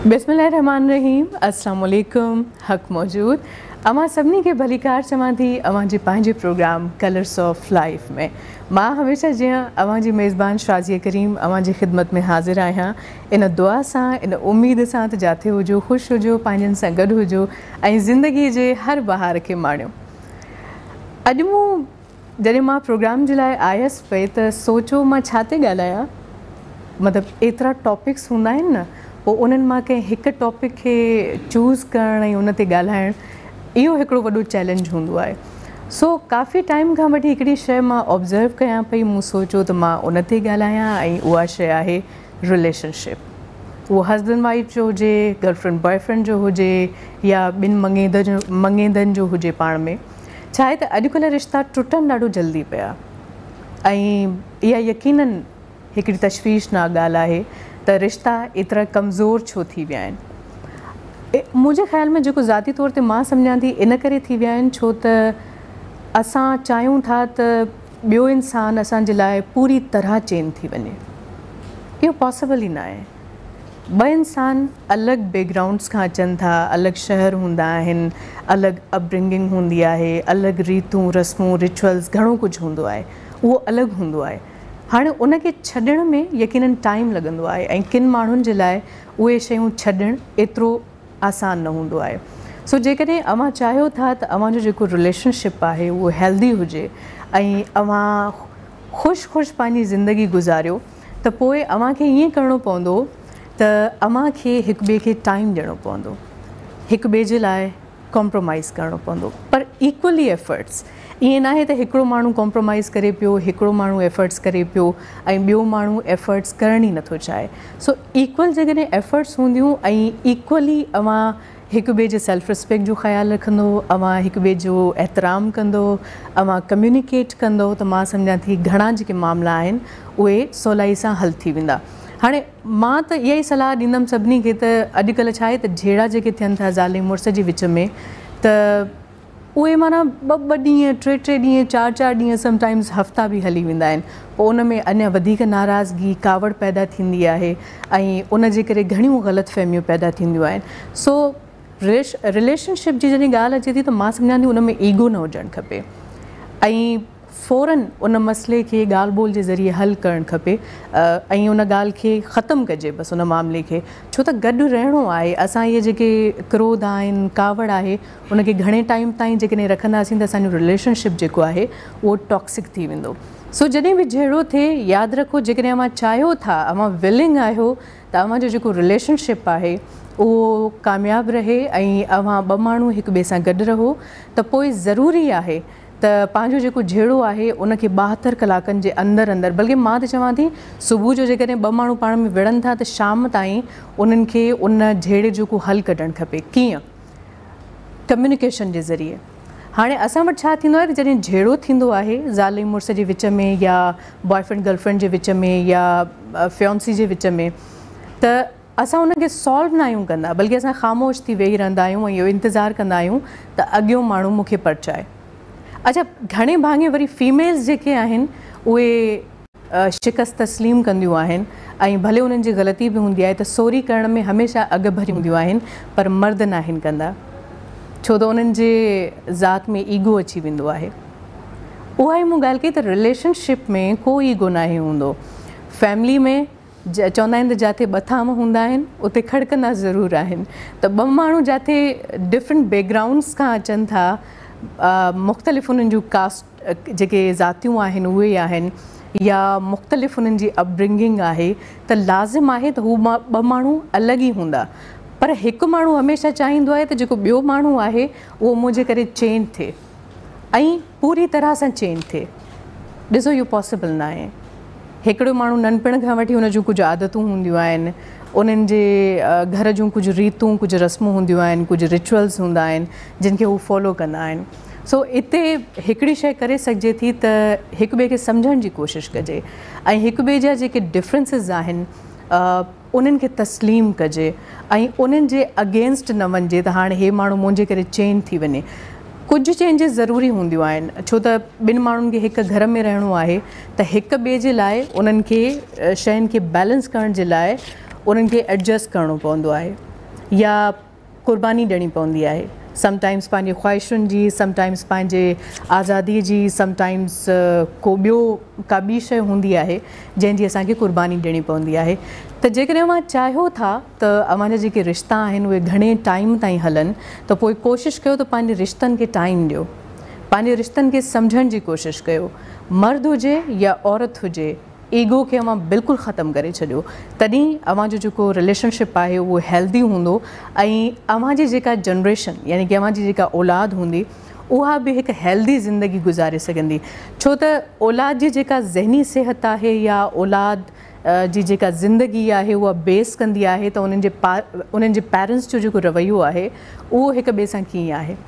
बिस्मिल्लाहिर्रहमानिर्रहीम। अस्सलाम वालेकुम। हक़ मौजूद अमां सभिनी खे भलीकार चवां थी अवां जे पंहिंजे प्रोग्राम कलर्स ऑफ लाइफ में। मां हमेशह जीअं अवां जी मेज़बान शाज़िया करीम अवां जी ख़िदमत में हाज़िर आहियां, इन दुआ सां, इन उम्मीद सां त जाते हुजो, ख़ुशि हुजो, पंहिंजनि सां गॾु हुजो ऐं ज़िंदगी जे हर बहार खे माणियो। अॼु जॾहिं मां प्रोग्राम जे लाइ आयसि पई त सोचो मां छा ते ॻाल्हायां। मतिलबु एतिरा टॉपिक्स हूंदा आहिनि न, पोइ उन्हनि मां कंहिं हिकु टॉपिक खे चूज़ करणु ऐं उन ते ॻाल्हाइणु, इहो हिकिड़ो वॾो चैलेंज हूंदो आहे। सो काफ़ी टाइम खां वठी हिकिड़ी शइ मां ऑब्ज़र्व कयां पई, मूं सोचियो त मां उन ते ॻाल्हायां ऐं उहा शइ आहे रिलेशनशिप। उहो हस्बैंड वाइफ जो हुजे, गर्लफ्रेंड बॉयफ्रेंड जो हुजे या ॿिनि मंगेंदनि जो हुजे पाण में। छा आहे त अॼुकल्ह रिश्ता टुटनि ॾाढो जल्दी पिया ऐं इहा यकीनन हिकिड़ी तशवीशनाक ॻाल्हि आहे त रिश्ता एतिरा कमज़ोर छो थी विया आहिनि। मुंहिंजे ख़्याल में जेको ज़ाती तौर ते मां सम्झां थी इन करे थी विया आहिनि छो त असां चाहियूं था त ॿियो इंसानु असांजे लाइ पूरी तरह चेंज थी वञे। इहो पॉसिबल ई न आहे। ॿ इंसान अलॻि बैकग्राउंड्स खां अचनि था, अलॻि शहर हूंदा आहिनि, अलॻि अपब्रिंगिंग हूंदी आहे, अलॻि रीतूं रस्मूं रिचुअल्स घणो कुझु हूंदो आहे, उहो अलॻि हूंदो आहे। हाणे उनखे छॾण में यकीनन टाइम लॻंदो आहे ऐं किन माण्हुनि जे लाइ उहे शयूं छॾणु एतिरो आसान न हूंदो आहे। सो जेकॾहिं अव्हां चाहियो था त अव्हांजो जेको रिलेशनशिप आहे उहो हेल्दी हुजे ऐं अव्हां ख़ुशि पंहिंजी ज़िंदगी गुज़ारियो, त पोइ अव्हांखे ईअं करिणो पवंदो त अव्हां खे हिक ॿिए खे टाइम ॾियणो पवंदो, हिक ॿिए जे लाइ कॉम्प्रोमाइज़ करिणो पवंदो, पर इक्वली एफर्ट्स। ईअं न आहे त हिकिड़ो माण्हू कॉम्प्रोमाइज़ करे पियो, हिकिड़ो माण्हू एफर्ट्स करे पियो ऐं ॿियो माण्हू एफर्ट्स करण ई नथो चाहे। सो इक्वल जॾहिं एफर्ट्स हूंदियूं ऐं इक्वली अव्हां हिक ॿिए जे सेल्फ रिस्पेक्ट जो ख़्यालु रखंदो, अव्हां हिक ॿिए जो एतिराम कंदो, अव्हां कम्युनिकेट कंदो, त मां सम्झां थी घणा जेके मामला आहिनि उहे सवलाई सां हल थी वेंदा। हाणे मां त इहा ई सलाह ॾींदमि सभिनी खे त अॼुकल्ह छा आहे त जहिड़ा जेके थियनि था ज़ाल मुड़ुस जे विच में, त उहे माना ॿ ॾींहं, टे ॾींहं, चारि ॾींहं, समटाइम्स हफ़्ता बि हली वेंदा आहिनि। पोइ उन में अञा वधीक नाराज़गी कावड़ पैदा थींदी आहे ऐं उन जे करे घणियूं ग़लतफ़हमियूं पैदा थींदियूं आहिनि। सो रिलेशनशिप जी जॾहिं ॻाल्हि अचे थी त मां सम्झां थी उन में ईगो न हुजणु खपे ऐं फ़ौरन उन मसइले खे ॻाल्हि ॿोल जे ज़रिए हल करणु खपे ऐं उन ॻाल्हि खे ख़तमु कजे बसि उन मामले खे, छो त गॾु रहणो आहे। असां इहे जेके क्रोध आहिनि, कावड़ आहे, उनखे घणे टाइम ताईं जेकॾहिं रखंदासीं त असांजो रिलेशनशिप जेको आहे उहो टॉक्सिक थी वेंदो। सो जॾहिं बि जहिड़ो थिए यादि रखो, जेकॾहिं अव्हां चाहियो था, अव्हां विलिंग आहियो त अव्हांजो जेको रिलेशनशिप आहे उहो कामयाबु रहे ऐं अव्हां ॿ माण्हू हिक ॿिए सां गॾु रहो, त पोइ ज़रूरी आहे त पंहिंजो जेको जहिड़ो आहे उनखे 72 कलाकनि जे अंदरि बल्कि मां त चवां थी सुबुह जो जेकॾहिं ॿ माण्हू पाण में विढ़नि था त शाम ताईं उन्हनि खे उन जहिड़े जो को हल कढणु खपे। कीअं? कम्युनिकेशन जे ज़रिए। हाणे असां वटि छा थींदो आहे त जॾहिं जहिड़ो थींदो आहे ज़ाल मुड़ुस जे विच में या बॉयफ्रेंड गर्लफ्रेंड जे विच में या फियोंसी जे विच में, त असां उनखे सॉल्व न आहियूं कंदा, बल्कि असां ख़ामोश थी वेही रहंदा आहियूं ऐं इहो इंतज़ारु कंदा आहियूं त अॻियो माण्हू मूंखे परचाए। अच्छा, घणे भाङे वरी फीमेल्स जेके आहिनि उहे शिकस्त तस्लीम कंदियूं आहिनि ऐं भले उन्हनि जी ग़लती बि हूंदी आहे त सॉरी करण में हमेशह अॻु भरी हूंदियूं आहिनि, पर मर्द न आहिनि कंदा, छो त उन्हनि जे ज़ात में ईगो अची वेंदो आहे। उहा ई मूं ॻाल्हि कई त रिलेशनशिप में को ईगो न हूंदो। फैमिली में चवंदा आहिनि त जिते ॿ थाम हूंदा आहिनि उते खड़कंदा ज़रूरु आहिनि। त ॿ माण्हू जिते डिफरेंट बैकग्राउंड्स खां अचनि था, मुख़्तलिफ़ उन्हनि जूं कास्ट जेके ज़ातियूं आहिनि उहे आहिनि या मुख़्तलिफ़ उन्हनि जी अपब्रिंगिंग आहे, त लाज़िम आहे त हू ॿ माण्हू अलॻि ई हूंदा, पर हिकु माण्हू हमेशह चाहींदो आहे त जेको ॿियो माण्हू आहे उहो मुंहिंजे करे चेंज थिए ऐं पूरी तरह सां चेंज थिए। ॾिसो, इहो पॉसिबल न आहे। हिकिड़ो माण्हू नंढपण खां वठी हुन जूं कुझु आदतूं हूंदियूं आहिनि, उन्हनि जे घर जूं कुझु रीतूं, कुझु रस्मूं हूंदियूं आहिनि, कुझु रिचुअल्स हूंदा आहिनि जिन खे हू फॉलो कंदा आहिनि। सो हिते हिकिड़ी शइ करे सघिजे थी त हिक ॿिए खे सम्झण जी कोशिशि कजे ऐं हिक ॿिए जा जेके डिफरेंसिस आहिनि उन्हनि खे तस्लीम कजे ऐं उन्हनि जे अगेंस्ट न वञिजे त हाणे हे माण्हू मुंहिंजे करे चेंज थी वञे। कुझु चेंजिस ज़रूरी हूंदियूं आहिनि, छो त ॿिनि माण्हुनि खे हिकु घर में रहणो आहे त हिक ॿिए जे लाइ उन्हनि खे शयुनि खे बैलेंस करण जे लाइ उन्हनि खे एडजस्ट करिणो पवंदो आहे। या क़ुर्बानी ॾियणी पवंदी आहे, समटाइम्स पंहिंजी ख़्वाहिशुनि जी, समटाइम्स पंहिंजे आज़ादीअ जी, समटाइम्स को ॿी शइ हूंदी आहे जंहिंजी असांखे क़ुर्बानी ॾियणी पवंदी आहे। त जेकॾहिं अव्हां चाहियो था त अव्हांजा जेके रिश्ता आहिनि उहे घणे टाइम ताईं हलनि, त पोइ कोशिशि कयो त पंहिंजे रिश्तनि खे टाइम ॾियो, पंहिंजे रिश्तनि खे सम्झण जी कोशिशि कयो। मर्द हुजे या औरत हुजे, ईगो खे अव्हां बिल्कुलु ख़तमु करे छॾियो, तॾहिं अव्हांजो जेको रिलेशनशिप आहे उहो हेल्दी हूंदो ऐं अव्हांजी जेका जनरेशन यानी कि अव्हांजी जेका औलाद हूंदी उहा बि हिकु हेल्दी ज़िंदगी गुज़ारे सघंदी। छो त औलाद जी जेका ज़हनी सिहत आहे या औलाद जी जेका ज़िंदगी आहे उहा बेस कंदी आहे त उन्हनि जे पेरेंट्स जो जेको रवैयो आहे उहो हिक ॿिए सां कीअं आहे।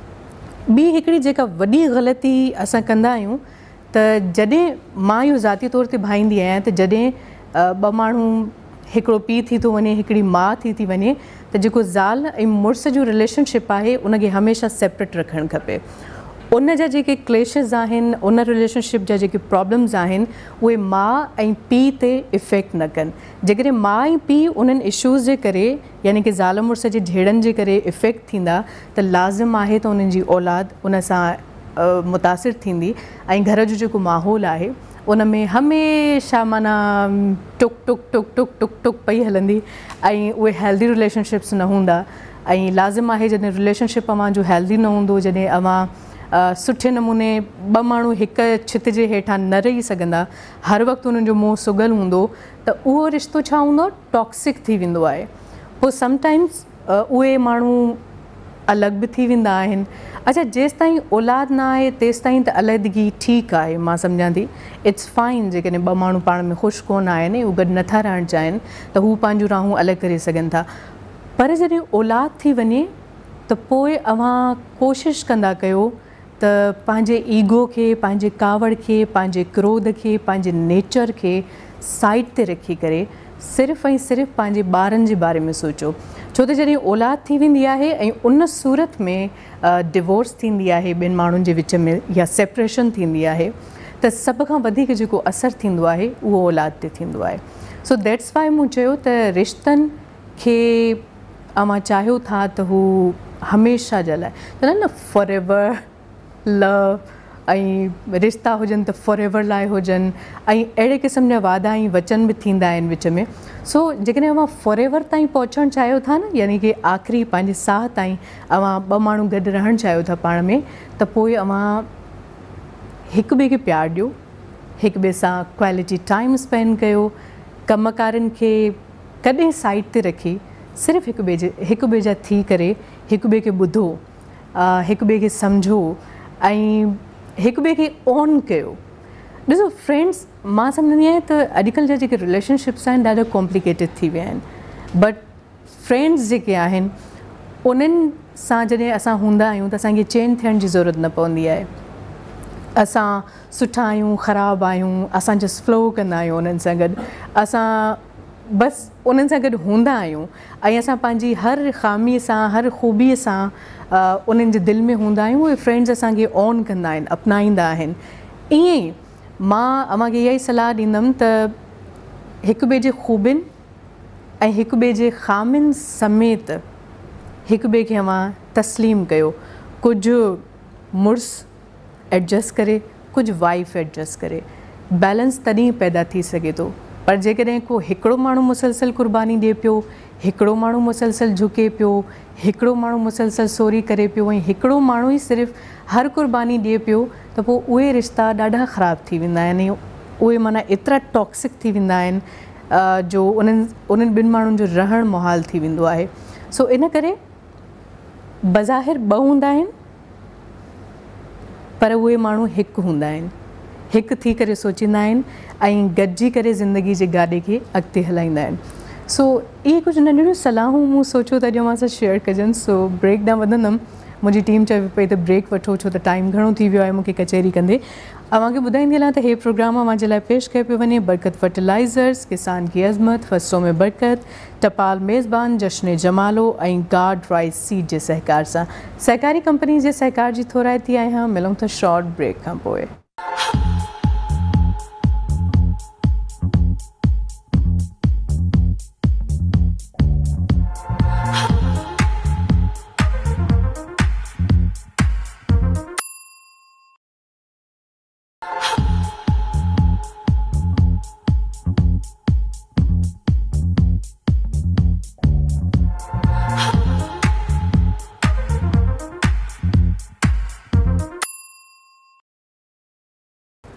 ॿी हिकिड़ी जेका वॾी ग़लती असां कंदा आहियूं त जॾहिं मां इहो ज़ाती तौर ते भाईंदी आहियां त जॾहिं ॿ माण्हू हिकिड़ो पीउ थी थो वञे, हिकिड़ी माउ थी वञे, त जेको ज़ाल ऐं मुड़ुस जो रिलेशनशिप आहे उनखे हमेशह सेपरेट रखणु खपे। उन जा जेके क्लेशिस आहिनि, उन रिलेशनशिप जा जेके प्रॉब्लम्स आहिनि उहे माउ ऐं पीउ ते इफ़ेक्ट न कनि। जेकॾहिं माउ ऐं पीउ उन्हनि इशूज़ जे करे यानी कि ज़ाल मुड़ुस जे झेड़नि जे करे इफ़ेक्ट थींदा त लाज़िम आहे त उन्हनि जी औलाद उन सां मुतासिर थींदी ऐं घर जो जेको माहौल आहे उन में हमेशह माना टुक टुक टुक टुक टुक टुक पई हलंदी ऐं उहे हेल्दी रिलेशनशिप्स न हूंदा। ऐं लाज़िम आहे जॾहिं रिलेशनशिप अव्हांजो हेल्दी न हूंदो, जॾहिं अव्हां सुठे नमूने ॿ माण्हू हिकु छित जे हेठां न रही सघंदा, हर वक़्तु उन्हनि जो मुंहुं सुगल हूंदो, त उहो रिश्तो छा हूंदो, टॉक्सिक थी वेंदो आहे। पोइ समटाइम्स उहे माण्हू अलॻि बि थी वेंदा आहिनि। अच्छा, जेसिताईं औलाद न आहे तेसिताईं त अलॻिदगी ठीकु आहे, मां सम्झां थी इट्स फाइन। जेकॾहिं ॿ माण्हू पाण में ख़ुशि कोन आहिनि, हू गॾु नथा रहणु चाहिनि, त हू पंहिंजूं राहूं अलॻि करे सघनि था। पर जॾहिं औलाद थी वञे त पोइ अव्हां कोशिशि कंदा कयो त पंहिंजे ईगो खे, पंहिंजे कावड़ खे, पंहिंजे क्रोध खे, पंहिंजे नेचर खे साइड ते रखी करे सिर्फ़ु ऐं सिर्फ़ु पंहिंजे ॿारनि जे बारे में सोचो। छो त जॾहिं औलाद थी वेंदी आहे ऐं उन सूरत में डिवोर्स थींदी आहे ॿिनि माण्हुनि जे विच में या सेपरेशन थींदी आहे, त सभ खां वधीक जेको असरु थींदो आहे उहो औलाद ते थींदो आहे। सो दैट्स वाई मूं चयो त रिश्तनि खे अव्हां चाहियो था त हू हमेशह जे लाइ, चवंदा आहिनि न फॉर एवर लव, ऐं रिश्ता हुजनि त फॉर एवर लाइ हुजनि, ऐं अहिड़े क़िस्म जा वादा ऐं वचन बि थींदा आहिनि विच में। सो जेकॾहिं अव्हां फॉर एवर ताईं पहुचणु चाहियो था न, यानी कि आख़िरी पंहिंजे साह ताईं अव्हां ॿ माण्हू गॾु रहणु चाहियो था पाण में, त पोइ अव्हां हिक ॿिए खे प्यारु ॾियो, हिक ॿिए सां क्वालिटी टाइम स्पेंड कयो, कमकारनि खे कॾहिं साइड ते रखी सिर्फ़ु हिक ॿिए जा थी करे हिक ॿिए खे ॿुधो, हिक ॿिए खे सम्झो ऐं हिक ॿिए खे ऑन कयो। ॾिसो फ्रेंड्स, मां सम्झंदी आहियां त अॼुकल्ह जा जेके रिलेशनशिप्स आहिनि ॾाढा कॉम्प्लिकेटेड थी विया आहिनि, बट फ्रेंड्स जेके आहिनि उन्हनि सां जॾहिं असां हूंदा आहियूं त असांखे चेंज थियण जी ज़रूरत न पवंदी आहे। असां सुठा आहियूं, ख़राबु आहियूं, असां जस्ट फ्लो कंदा आहियूं उन्हनि सां गॾु, असां बसि उन्हनि सां गॾु हूंदा आहियूं ऐं असां पंहिंजी हर ख़ामीअ सां, हर ख़ूबीअ सां उन्हनि जे दिलि में हूंदा आहियूं। उहे फ्रेंड्स असांखे ऑन कंदा आहिनि, अपनाईंदा आहिनि। ईअं ई मां अव्हांखे इहा ई सलाह ॾींदमि त हिक ॿिए जे ख़ूबियुनि ऐं हिक ॿिए जे ख़ामियुनि समेत हिक ॿिए खे अव्हां तस्लीम कयो। कुझु मुड़ुस एडजस्ट करे, कुझु वाइफ एडजस्ट करे, बैलेंस तॾहिं पैदा थी सघे थो। पर जेकॾहिं को हिकिड़ो माण्हू मुसलसल क़ुर्बानी ॾिए पियो, हिकिड़ो माण्हू मुसलसल झुके पियो, हिकिड़ो माण्हू मुसलसल सोरी करे पियो ऐं हिकिड़ो माण्हू ई सिर्फ़ु हर क़ुर्बानी ॾिए पियो, त पोइ उहे रिश्ता ॾाढा ख़राबु थी वेंदा आहिनि। उहे माना एतिरा टॉक्सिक थी वेंदा आहिनि जो उन्हनि ॿिनि माण्हुनि जो रहणु मुहाल थी वेंदो आहे। सो इन करे बज़ाहिर ॿ हूंदा आहिनि, पर उहे माण्हू हिकु हूंदा आहिनि, हिकु थी करे सोचींदा आहिनि ऐं गॾिजी करे ज़िंदगी जे गाॾे खे अॻिते हलाईंदा आहिनि। सो इहे कुझु नंढियूं सलाहूं मूं सोचियो त अॼु मां सां शेयर कजनि। सो ब्रेक ॾांहुं वधंदमि। मुंहिंजी टीम चए पई त ब्रेक वठो, छो त टाइम घणो थी वियो आहे मूंखे कचहरी कंदे। अव्हांखे ॿुधाईंदी हलां त इहे प्रोग्राम अव्हांजे लाइ पेश कयो पियो वञे बरकत फर्टिलाइज़र्स, किसान की अज़मत, फ़सलों में बरकत, टपाल मेज़बान, जश्न जमालो ऐं गार्ड राइस सीड जे सहकार सां। सहकारी कंपनी जे सहकार जी थोराइती आहियां। मिलूं था शॉर्ट ब्रेक खां पोइ।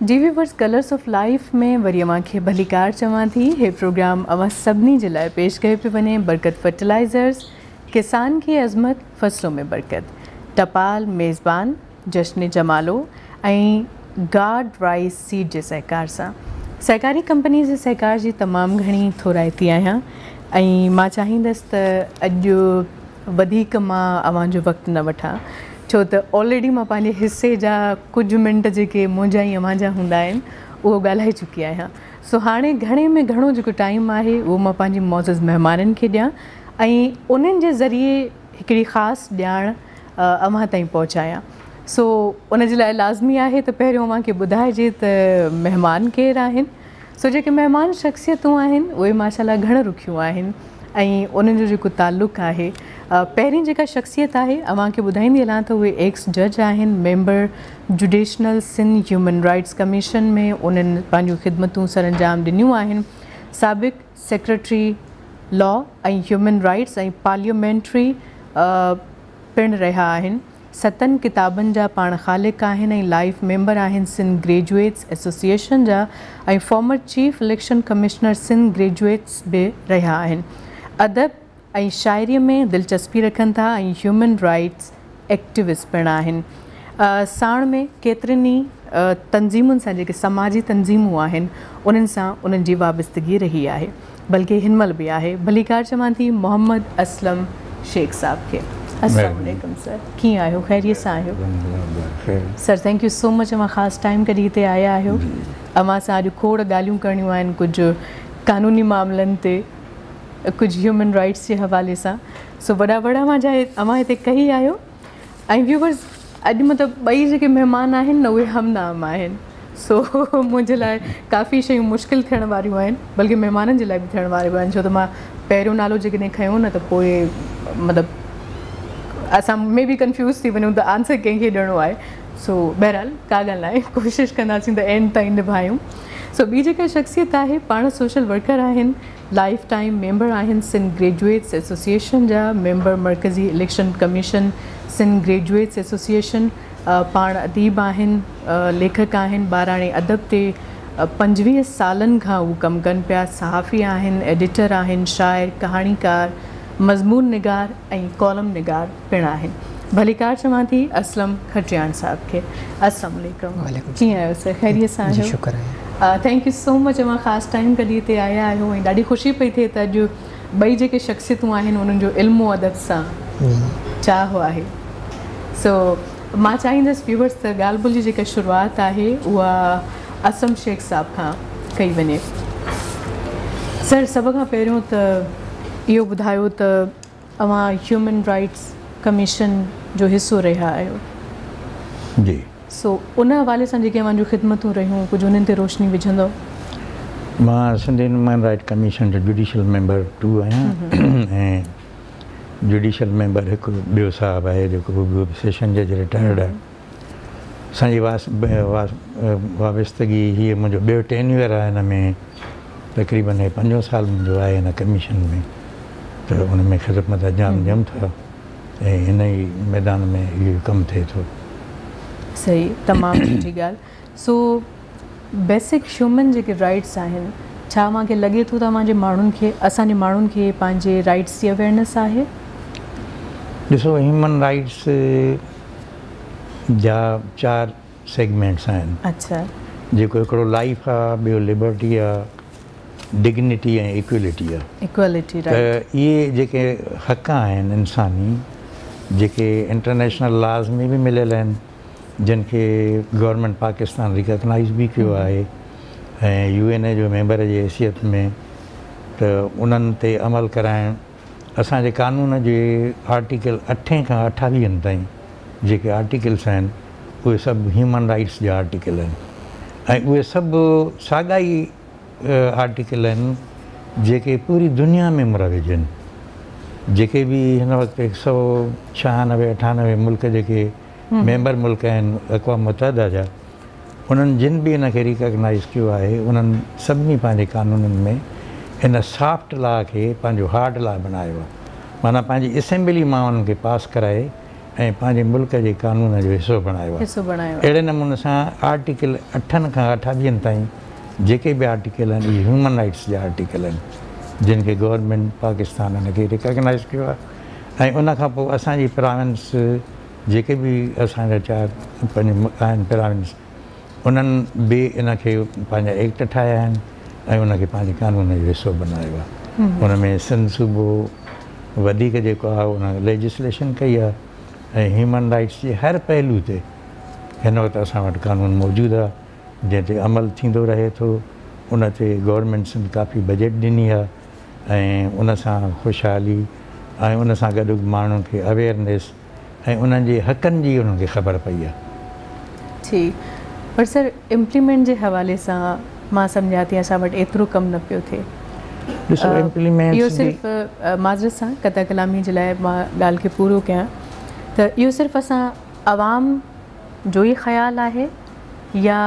जी व्यूअर्स, कलर्स ऑफ लाइफ में वरी अवां खे भलीकार चवां थी। हे प्रोग्राम अवां सभिनी जे लाइ पेश कयो पियो वञे। बरकत फर्टिलाइज़र्स, किसान की अज़मत, फसलों में बरकत, टपाल मेज़बान, जश्न जमालो ऐं गार्ड राइस सीड जे सहकार सां। सहकारी कंपनी जे सहकार जी तमामु घणी थोराइती आहियां ऐं मां चाहींदसि त अॼु वधीक मां अवांजो वक़्तु न वठां, छो त ऑलरेडी मां पंहिंजे हिसे जा कुझु मिंट जेके मुंहिंजा ऐं अवां जा हूंदा आहिनि उहो ॻाल्हाए चुकी आहियां। सो हाणे घणे में घणो जेको टाइम आहे उहो मां पंहिंजे मौज़ज़ महिमाननि खे ॾियां ऐं उन्हनि जे ज़रिए हिकिड़ी ख़ासि ॼाण अवां ताईं पहुचायां। सो उन जे लाइ लाज़मी आहे त पहिरियों अवां खे ॿुधाइजे त महिमान केरु आहिनि। सो जेके महिमान शख़्सियतूं आहिनि उहे माशाअल्लाह घण रुखियूं आहिनि ऐं उन्हनि जो जेको ताल्लुक़ु आहे, पहिरीं जेका शख़्सियत आहे अवां खे ॿुधाईंदी हलां त उहे एक्स जज आहिनि, member judicial Sindh human rights commission में उन्हनि पंहिंजूं ख़िदमतूं सरअंजाम ॾिनियूं आहिनि। साबिक़ सेक्रेटरी लॉ ऐं ह्यूमन राइट्स ऐं पार्लियामेंट्री पिणु रहिया आहिनि। 7 किताबनि जा पाण ख़ालिक़ आहिनि ऐं लाइफ मेंबर आहिनि सिंध ग्रेजुएट्स एसोसिएशन जा ऐं former chief election commissioner Sindh graduates बि रहिया आहिनि। अदब ऐं शाइरीअ में दिलचस्पी रखनि था ऐं ह्यूमन राइट्स एक्टिविस्ट पिणु आहिनि। साण में केतिरनि ई तंज़ीमुनि सां, जेके समाजी तंज़ीमूं आहिनि उन्हनि सां उन्हनि जी वाबस्तगी रही आहे, बल्कि हिनमहिल बि आहे। भलीकार चवां थी मोहम्मद असलम शेख साहब खे। अस्सलाम वालेकुम सर, कीअं आहियो? ख़ैरियत सां आहियो? Sir thank you so much, अवां ख़ासि टाइम कढी हिते आया आहियो। अवां सां अॼु खोड़ ॻाल्हियूं करणियूं आहिनि, कुझु क़ानूनी मामलनि ते, कुझु ह्यूमन राइट्स जे हवाले सां। सो वॾा अवां हिते कही आहियो। ऐं व्यूवर्स, अॼु मतिलबु ॿई जेके महिमान आहिनि न उहे हमनाम आहिनि। सो मुंहिंजे लाइ काफ़ी शयूं मुश्किल थियण वारियूं आहिनि, बल्कि महिमाननि जे लाइ बि थियण वारियूं आहिनि, छो त मां पहिरियों नालो जेकॾहिं खयों न त पोइ मतिलबु असां में बि कंफ्यूज़ थी वञूं त आंसर कंहिंखे ॾियणो आहे। सो बहरहाल का ॻाल्हि न आहे, कोशिशि कंदासीं त एंड ताईं निभायूं। सो ॿी जेका शख़्सियत आहे पाण सोशल वर्कर आहिनि, लाइफ टाइम मेंबर आहिनि सिंध ग्रेजुएट्स एसोसिएशन जा, मेंबर मरकज़ी election commission Sindh graduates association, पाण अदीब आहिनि, लेखक आहिनि, ॿाराणे अदब ते 25 सालनि खां उहे कमु कनि पिया। सहाफ़ी आहिनि, एडिटर आहिनि, शाइर, कहाणीकार, मज़मून निगार ऐं कॉलम निगार पिणु आहिनि। भलीकार चवां थी असलम खटियाण साहब खे। अस्सलाम वालेकुम, कीअं आहियो सर? ख़ैरियत सां आहियो? शुक्र आहे। थैंक यू सो मच, अवां ख़ासि टाइम कढी हिते आया आहियो ऐं ॾाढी ख़ुशी पई थिए त अॼु ॿई जेके शख़्सियतूं आहिनि उन्हनि जो इल्मु अदब सां चाह आहे। सो मां चाहींदसि व्यूवर्स त ॻाल्हि ॿोली जी जेका शुरूआति आहे उहा असम शेख साहब खां कई वञे। सर सभ खां पहिरियों त इहो ॿुधायो त अवां ह्यूमन राइट्स कमीशन जो हिसो रहिया आहियो जी। सो उन हवाले सां जेके अवां जूं ख़िदमतूं रहियूं कुझु उन्हनि ते रोशनी विझंदो? मां सिंध ह्यूमन राइट कमीशन जो जुडिशल मेंबर 2 आहियां ऐं जुडिशल मेंबर हिकु ॿियो साहबु आहे जेको सेशन जज रिटायर्ड आहे। असांजी वाबस्तगी हीअ मुंहिंजो ॿियो टेन्यूअर आहे, हिन में तक़रीबन 5 साल मुंहिंजो आहे हिन कमीशन में, त उन में ख़िदमत अंजाम ॾियूं था ऐं हिन ई मैदान में इहो कमु थिए थो। सही, तमामु सुठी ॻाल्हि। सो बेसिक ह्यूमन जेके राइट्स आहिनि, छा मूंखे लॻे थो त असांजे माण्हुनि खे पंहिंजे राइट्स जी अवेयरनेस आहे? ॾिसो, ह्यूमन राइट्स जा 4 सेगमेंट्स आहिनि। अच्छा। जेको हिकिड़ो लाइफ आहे, ॿियो लिबर्टी आहे, डिग्निटी ऐं इक्वलिटी आहे। Equality, right. त इहे जेके हक़ आहिनि इंसानी, जेके इंटरनेशनल लाज़ में बि मिलियल आहिनि, जिन खे गवर्नमेंट पाकिस्तान रिकॉग्नाइज़ भी कयो आहे ऐं UN जो मेंबर जी हैसियत में, त उन्हनि ते अमल कराइण असांजे कानून जे आर्टिकल 8 खां 28 ताईं जेके आर्टिकल्स आहिनि उहे सभु ह्यूमन राइट्स जा आर्टिकल आहिनि ऐं उहे सभु साॻा ई आर्टिकल आहिनि जेके पूरी दुनिया में मुरविज आहिनि। जेके बि हिन वक़्तु 196-98 मुल्क जेके मेंबर मुल्क आहिनि अक़वाम मुतहदा जा, उन्हनि जिन बि हिन खे रिकॉग्नाइज़ कयो आहे उन्हनि सभिनी पंहिंजे कानूननि में हिन सॉफ्ट लॉ खे पंहिंजो हार्ड लॉ बनायो आहे। माना पंहिंजी असेंबली मां उन्हनि खे पास कराए ऐं पंहिंजे मुल्क जे कानून जो हिसो बणायो आहे। अहिड़े नमूने सां आर्टिकल 8 खां 28 ताईं जेके बि आर्टिकल आहिनि इहे ह्यूमन राइट्स जा आर्टिकल आहिनि जिन खे गवर्नमेंट पाकिस्तान हिनखे रिकॉग्नाइज़ कयो आहे। ऐं उन खां पोइ असांजी प्रोविंस जेके बि असांजा 4 पंज आहिनि प्रोविंस उन्हनि बि इनखे पंहिंजा एक्ट ठाहिया आहिनि ऐं उनखे पंहिंजे कानून जो हिसो बनायो आहे। उन में सिंध सूबो वधीक जेको आहे उन लेजिस्लेशन कई आहे ऐं ह्यूमन राइट्स जे हर पहलू ते हिन वक़्तु असां वटि कानून मौजूदु आहे जंहिं ते अमल थींदो रहे थो। उन ते गवर्नमेंट काफ़ी बजट ॾिनी आहे ऐं उन सां ख़ुशहाली ऐं उन सां गॾु माण्हुनि खे अवेयरनेस ऐं उन्हनि जे हक़नि जी उन्हनि खे ख़बर पई आहे। जी, पर सर इम्प्लीमेंट जे हवाले सां मां सम्झां थी असां वटि एतिरो कमु न पियो थिए। ॾिसो इम्प्लीमेंट इहो सिर्फ़ु माज़रत सां क़ता कलामी जे लाइ मां ॻाल्हि खे पूरो कयां त इहो सिर्फ़ु असां आवाम जो ई ख़्यालु आहे या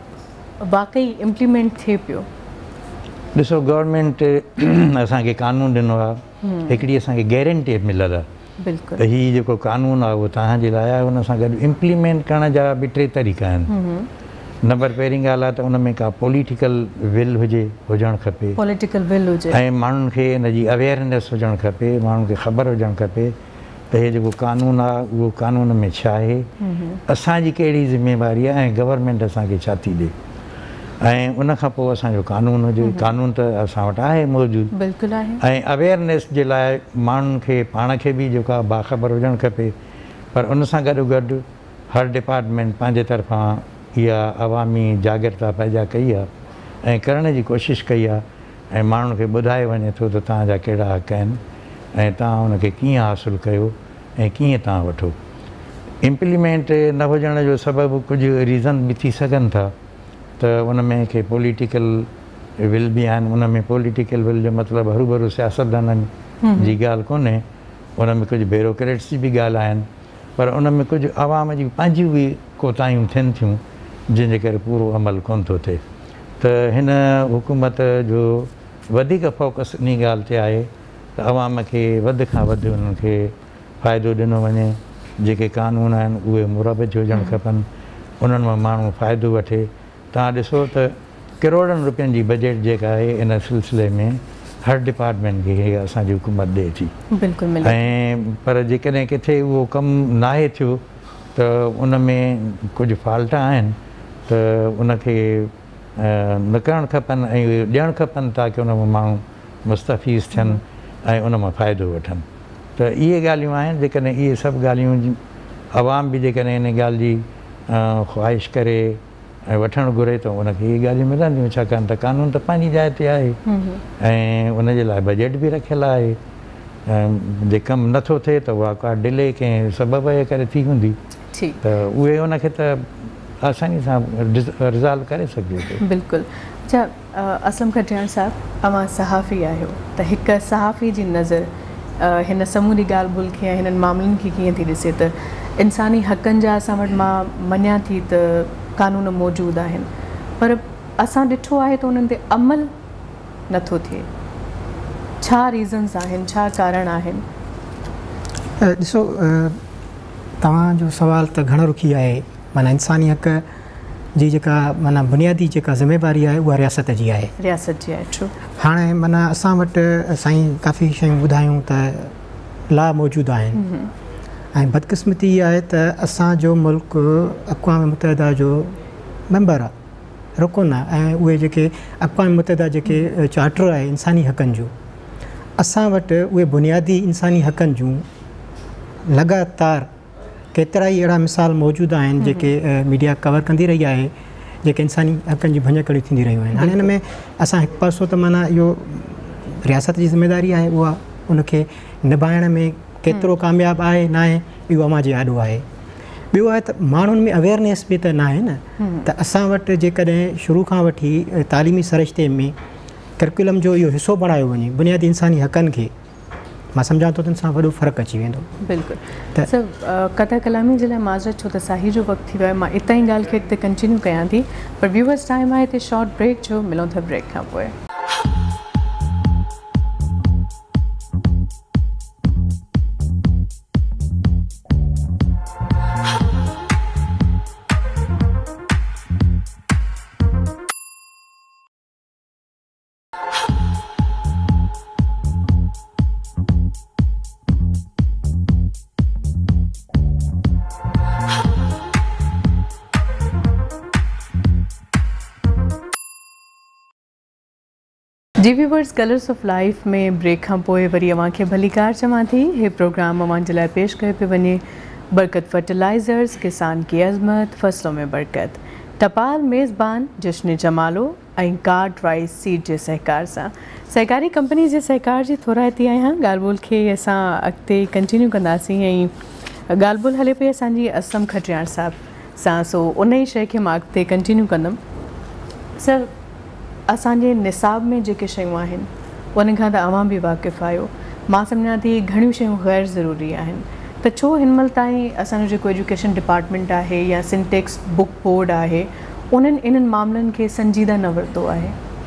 वाक़ई इम्प्लीमेंट थिए पियो? ॾिसो गवर्नमेंट असांखे कानून ॾिनो आहे, हिकिड़ी असांखे गारंटी मिलियल आहे बिल्कुलु त हीउ जेको कानून आहे उहो तव्हांजे लाइ आहे। उन सां गॾु इम्प्लीमेंट करण जा बि 3 तरीक़ा आहिनि। नंबर पहिरीं ॻाल्हि आहे त उन में का पॉलिटिकल विल हुजणु खपे, पॉलिटिकल विल हुजे ऐं माण्हुनि खे इन जी अवेयरनेस हुजणु खपे, माण्हुनि खे ख़बर हुजणु खपे त हे जेको कानून आहे उहो कानून में छा आहे, असांजी कहिड़ी ज़िम्मेवारी आहे ऐं गवर्नमेंट असांखे छा थी ॾे। ऐं उन खां पोइ असांजो कानून हुजे। कानून त असां वटि आहे मौजूदु बिल्कुलु आहे ऐं अवेयरनेस जे लाइ माण्हुनि खे पाण खे बि जेको आहे बाख़बर हुजणु खपे। पर उन सां गॾु गॾु हर डिपार्टमेंट पंहिंजे तरफ़ां इहा अवामी जागृता पैदा कई आहे ऐं करण जी कोशिशि कई आहे ऐं माण्हुनि खे ॿुधाए वञे थो त तव्हांजा कहिड़ा हक़ आहिनि ऐं तव्हां उनखे कीअं हासिलु कयो ऐं कीअं तव्हां वठो। इम्प्लीमेंट न हुजण जो सबबु कुझु रीज़न बि थी सघनि था त उन में के पॉलिटिकल विल बि आहिनि। उन में पॉलिटिकल विल जो मतिलबु हरूभरू सियासतदाननि जी ॻाल्हि कोन्हे, उन में कुझु ब्यूरोक्रेट्स जी बि ॻाल्हि आहिनि, पर उन में कुझु आवाम जी पंहिंजियूं बि कोताहियूं थियनि थियूं जंहिंजे करे पूरो अमल कोन थो थिए। त हिन हुकूमत जो वधीक फोकस इन ॻाल्हि ते आहे त अवाम खे वधि खां वधि उन्हनि खे फ़ाइदो ॾिनो वञे। जेके कानून आहिनि उहे मुरबज हुजणु खपनि, उन्हनि मां माण्हू फ़ाइदो वठे। तव्हां ॾिसो त करोड़नि रुपयनि जी बजट जेका आहे इन सिलसिले में हर डिपार्टमेंट खे असांजी हुकूमत ॾिए थी। बिल्कुलु ऐं पर जेकॾहिं किथे उहो कमु नाहे थियो त उन में कुझु फॉल्ट आहिनि त उनखे न करणु खपनि ऐं उहे ॾियणु खपनि ताकी उन मां माण्हू मुस्तफ़ीज़ थियनि ऐं उन मां फ़ाइदो वठनि। त इहे ॻाल्हियूं आहिनि। जेकॾहिं इहे सभु ॻाल्हियूं आवाम बि जेकॾहिं इन ॻाल्हि जी ख़्वाहिश करे ऐं वठणु घुरे त उनखे इहे ॻाल्हियूं मिलंदियूं, छाकाणि त कानून त पंहिंजी जाइ ते आहे ऐं उनजे लाइ बजट बि रखियलु आहे। जे कमु नथो थिए त उहा का डिले कंहिं सबब जे करे थी हूंदी त उहे उनखे त आसानी सां रिज़ॉल्व करे सघिजे थो। बिल्कुलु। अच्छा, असलम खटियाण साहब, तव्हां सहाफ़ी आहियो त हिकु सहाफ़ी जी नज़र हिन समूरी ॻाल्हि ॿोल खे ऐं हिननि मामलनि खे कीअं थी ॾिसे त इंसानी हक़नि जा असां वटि मां मञा थी त कानून मौजूदु आहिनि, पर असां ॾिठो आहे त उन्हनि ते अमल नथो थिए। छा रीज़न्स आहिनि, छा कारण आहिनि? ॾिसो, तव्हांजो सुवाल त घणो रुखी आहे। माना इंसानी हक़ जी जेका माना बुनियादी जेका ज़िम्मेवारी आहे उहा रियासत जी आहे। रियासत जी आहे। छो हाणे माना असां वटि साईं काफ़ी शयूं ॿुधायूं त ला मौजूदु आहिनि ऐं बदकिस्मती इहा आहे त असांजो मुल्क अक़वाम मुतहिदा जो मेंबर आहे, रुकन आहे, ऐं उहे जेके अक़वाम मुतहिदा जेके चार्टर आहे इंसानी हक़नि जो, असां वटि उहे बुनियादी इंसानी हक़नि जूं लगातार केतिरा ई अहिड़ा मिसाल मौजूदु आहिनि जेके मीडिया कवर कंदी रही आहे, जेके इंसानी हक़नि जी भञकड़ियूं थींदी रहियूं आहिनि। हाणे हिन में असां हिकु पासो त माना इहो रियासत जी ज़िम्मेदारी आहे, उहा उनखे निभाइण में केतिरो कामयाबु आहे न आहे इहो अमां जे आॾो आहे। ॿियो आहे त माण्हुनि में अवेयरनेस बि त न आहे न, त असां वटि जेकॾहिं शुरू खां वठी तालीमी सरिश्ते में करिकुलम जो इहो हिसो बणायो वञे बुनियादी इंसानी हक़नि खे, मां सम्झां थो त हिन सां वॾो फ़र्क़ु अची वेंदो। बिल्कुलु। त सर क़ता कलामी जे लाइ माज़रत, छो त साही जो वक़्तु थी वियो आहे, मां इतां ई ॻाल्हि खे अॻिते कंटिन्यू कयां थी, पर व्यूअर्स टाइम आहे हिते शॉर्ट ब्रेक जो। मिलूं था ब्रेक खां पोइ। जी व्यूअर्स, कलर्स ऑफ लाइफ में ब्रेक खां पोइ वरी अव्हांखे भलीकार चवां थी। हे प्रोग्राम अव्हांजे लाइ पेश कयो पियो वञे बरकत फर्टिलाइज़र्स, किसान की अज़मत, फसलों में बरकत, टपाल मेज़बान जश्न जमालो ऐं कार्ड राइस सीड जे सहकार सां। सहकारी कंपनी जे सहकार जी थोराइती आहियां। ॻाल्हि ॿोल खे असां अॻिते कंटिन्यू कंदासीं ऐं ॻाल्हि ॿोल हले पई असांजी असम खटियाण साहिब सां, सो उन ई शइ खे मां अॻिते कंटिन्यू कंदमि। सर, असांजे निसाब में जेके शयूं आहिनि उन खां त अव्हां बि वाक़िफ़ु आहियो। मां सम्झां थी घणियूं शयूं ग़ैर ज़रूरी आहिनि, त छो हिन महिल ताईं असांजो जेको एजुकेशन डिपार्टमेंट आहे या सिंटेक्स बुक बोर्ड आहे उन्हनि इन्हनि मामलनि खे संजीदा न वरितो आहे?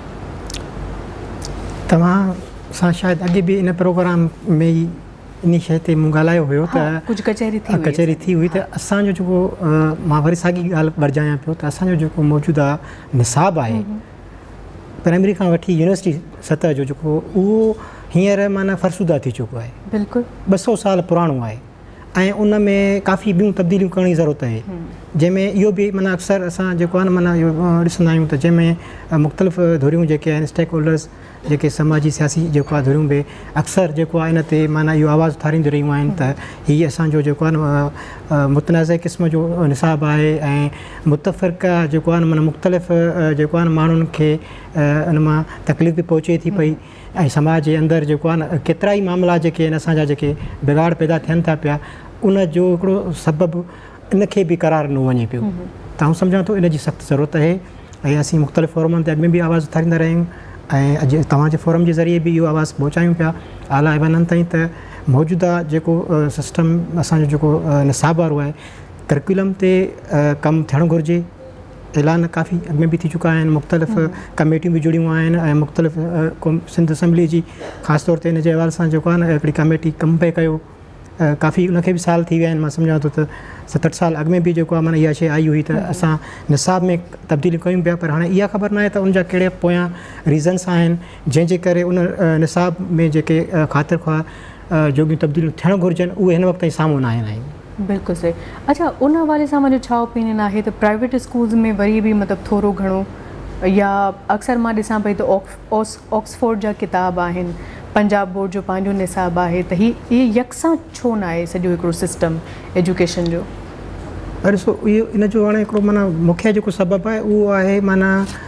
तव्हां सां शायदि अॻे बि इन प्रोग्राम में ई इन शइ ते मूं ॻाल्हायो हुयो त कुझु कचहरी थी हुई त असांजो जेको मां वरी साॻी ॻाल्हि वरजायां पियो त असांजो जेको मौजूदा निसाब आहे प्राइमरी खां वठी यूनिवर्सिटी सतह जो जेको उहो हींअर माना फरसूदा थी चुको आहे। बिल्कुलु 200 साल पुराणो आहे ऐं उन में काफ़ी ॿियूं तब्दीलियूं करण जी ज़रूरत आहे, जंहिंमें इहो बि माना अक्सर असां जेको आहे न माना इहो ॾिसंदा आहियूं त जंहिंमें मुख़्तलिफ़ धुरियूं जेके आहिनि स्टेक होल्डर्स जेके समाजी सियासी जेको आहे धुरियूं बि अक्सर जेको आहे इन ते माना इहो आवाज़ु उथारींदी रहियूं आहिनि त हीअ असांजो जेको आहे न मुतनाज़ क़िस्म जो निसाब आहे ऐं मुतफ़िरका जेको आहे न माना मुख़्तलिफ़ जेको आहे न माण्हुनि खे उन मां तकलीफ़ बि पहुचे थी पई ऐं समाज जे अंदरि जेको आहे न केतिरा ई मामला जेके आहिनि असांजा जेके बिगाड़ पैदा थियनि था पिया उन जो हिकिड़ो सबबु इनखे बि क़रार न वञे पियो। त आउं सम्झां थो इन जी सख़्तु ज़रूरत आहे ऐं असीं मुख़्तलिफ़ फोरमनि ते अॻ में बि आवाज़ु उथारींदा रहिया आहियूं ऐं अॼु तव्हांजे फोरम जे ज़रिए बि इहो आवाज़ु पहुचायूं पिया आला ऐवाननि ताईं त मौजूदा जेको सिस्टम असांजो जेको निसाब वारो आहे करिकुलम ते कमु थियणु घुरिजे। ऐलान काफ़ी अॻ में बि थी चुका आहिनि, मुख़्तलिफ़ कमेटियूं बि जुड़ियूं आहिनि ऐं मुख़्तलिफ़ सिंध असेंबली जी ख़ासि तौर ते इन जे हवाले सां जेको आहे न हिकिड़ी कमेटी कमु पिए कयो। काफ़ी उनखे बि साल थी विया आहिनि, मां सम्झां थो त 7-8 साल अॻ में बि जेको आहे माना इहा शइ आई हुई त असां निसाब में तब्दीलियूं कयूं पिया, पर हाणे इहा ख़बर न आहे त उनजा कहिड़े पोयां रीज़न्स आहिनि जंहिंजे करे उन निसाब में जेके ख़ातिर ख़्वाह जोगियूं तब्दीलियूं थियणु घुरिजनि उहे हिन वक़्त ताईं साम्हूं न आहिनि। बिल्कुलु सही। अच्छा, उन हवाले सां मुंहिंजो छा ओपिनियन आहे त प्राइवेट स्कूल्स में वरी बि मतिलबु थोरो घणो या अक्सर मां ॾिसां पई त ऑक्सफोर्ड जा किताब आहिनि, पंजाब बोर्ड जो पंहिंजो निसाब आहे, त इहे यकसां छो न आहे सॼो हिकिड़ो सिस्टम एजुकेशन जो? ॾिसो इहो इन जो हाणे हिकिड़ो माना मुख्य जेको सबबु आहे उहो आहे माना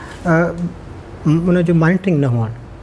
उनजो मॉनिटरिंग न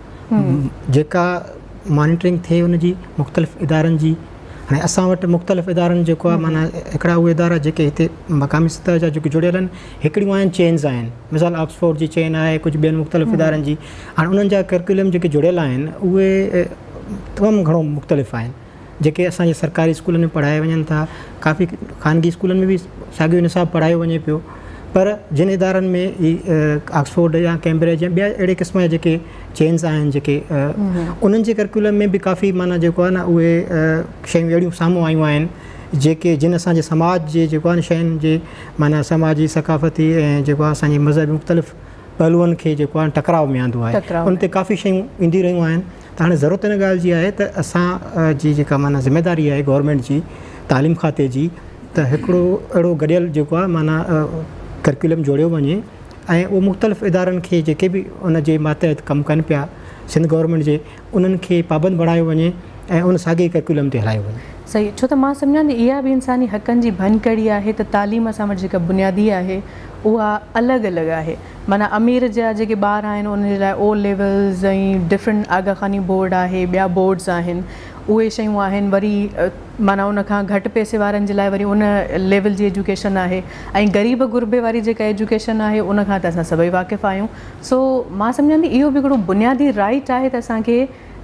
हुअणु। जेका मॉनिटरिंग थिए उनजी मुख़्तलिफ़ इदारनि जी, हाणे असां वटि मुख़्तलिफ़ इदारनि जेको आहे माना हिकिड़ा उहे इदारा जेके हिते मक़ामी सतह जा जेके जुड़ियल आहिनि हिकिड़ियूं आहिनि चेन्स आहिनि, मिसाल ऑक्सफोर्ड जी चेन आहे, कुझु ॿियनि मुख़्तलिफ़ इदारनि जी। हाणे उन्हनि जा करिकुलम जेके जुड़ियल आहिनि उहे तमामु घणो मुख़्तलिफ़ आहिनि, जेके असांजे सरकारी स्कूलनि में पढ़ाए वञनि था, काफ़ी ख़ानगी स्कूलनि में बि साॻियो निसाब पढ़ायो वञे पियो, पर जिन इदारनि में ई ऑक्सफोर्ड या कैम्ब्रिज या ॿिया अहिड़े क़िस्म जा जेके चेन्स आहिनि जेके उन्हनि जे करिकुलम में बि काफ़ी माना जेको आहे न उहे शयूं अहिड़ियूं साम्हूं आयूं आहिनि जेके जिन असांजे समाज जे जेको आहे न शयुनि जे माना समाजी सकाफ़ती ऐं जेको आहे असांजे मज़हबी मुख़्तलिफ़ पहलुअनि खे जेको आहे टकराव में आंदो आहे, उन ते काफ़ी शयूं ईंदी रहियूं आहिनि। त हाणे ज़रूरत इन ॻाल्हि जी आहे त असां जी जेका माना ज़िमेदारी आहे गवर्नमेंट जी तालीम खाते जी, त हिकिड़ो अहिड़ो गॾियल जेको आहे माना करिकुलम जोड़ियो वञे ऐं उहो मुख़्तलिफ़ इदारनि खे जेके बि उन जे मातहत कमु कनि पिया सिंध गवर्नमेंट जे, उन्हनि खे पाबंद बणायो वञे ऐं उन साॻे करिकुलम ते हलायो वञे। सही, छो त मां सम्झां थी इहा बि इंसानी हक़नि जी भञकड़ी आहे त तालीम असां वटि जेका बुनियादी आहे उहा अलॻि अलॻि आहे। माना अमीर जा जेके ॿार आहिनि उन जे लाइ ओ लेवल्स ऐं डिफरेंट आगाखानी बोर्ड आहे, ॿिया बोर्ड्स आहिनि, उहे शयूं आहिनि। वरी माना उन खां घटि पैसे वारनि जे लाइ वरी उन लेवल जी एजुकेशन आहे ऐं ग़रीब गुरबे वारी जेका एजुकेशन आहे उन खां त असां सभई वाक़िफ़ु आहियूं। सो मां सम्झां थी इहो बि हिकिड़ो बुनियादी राइट आहे त असांखे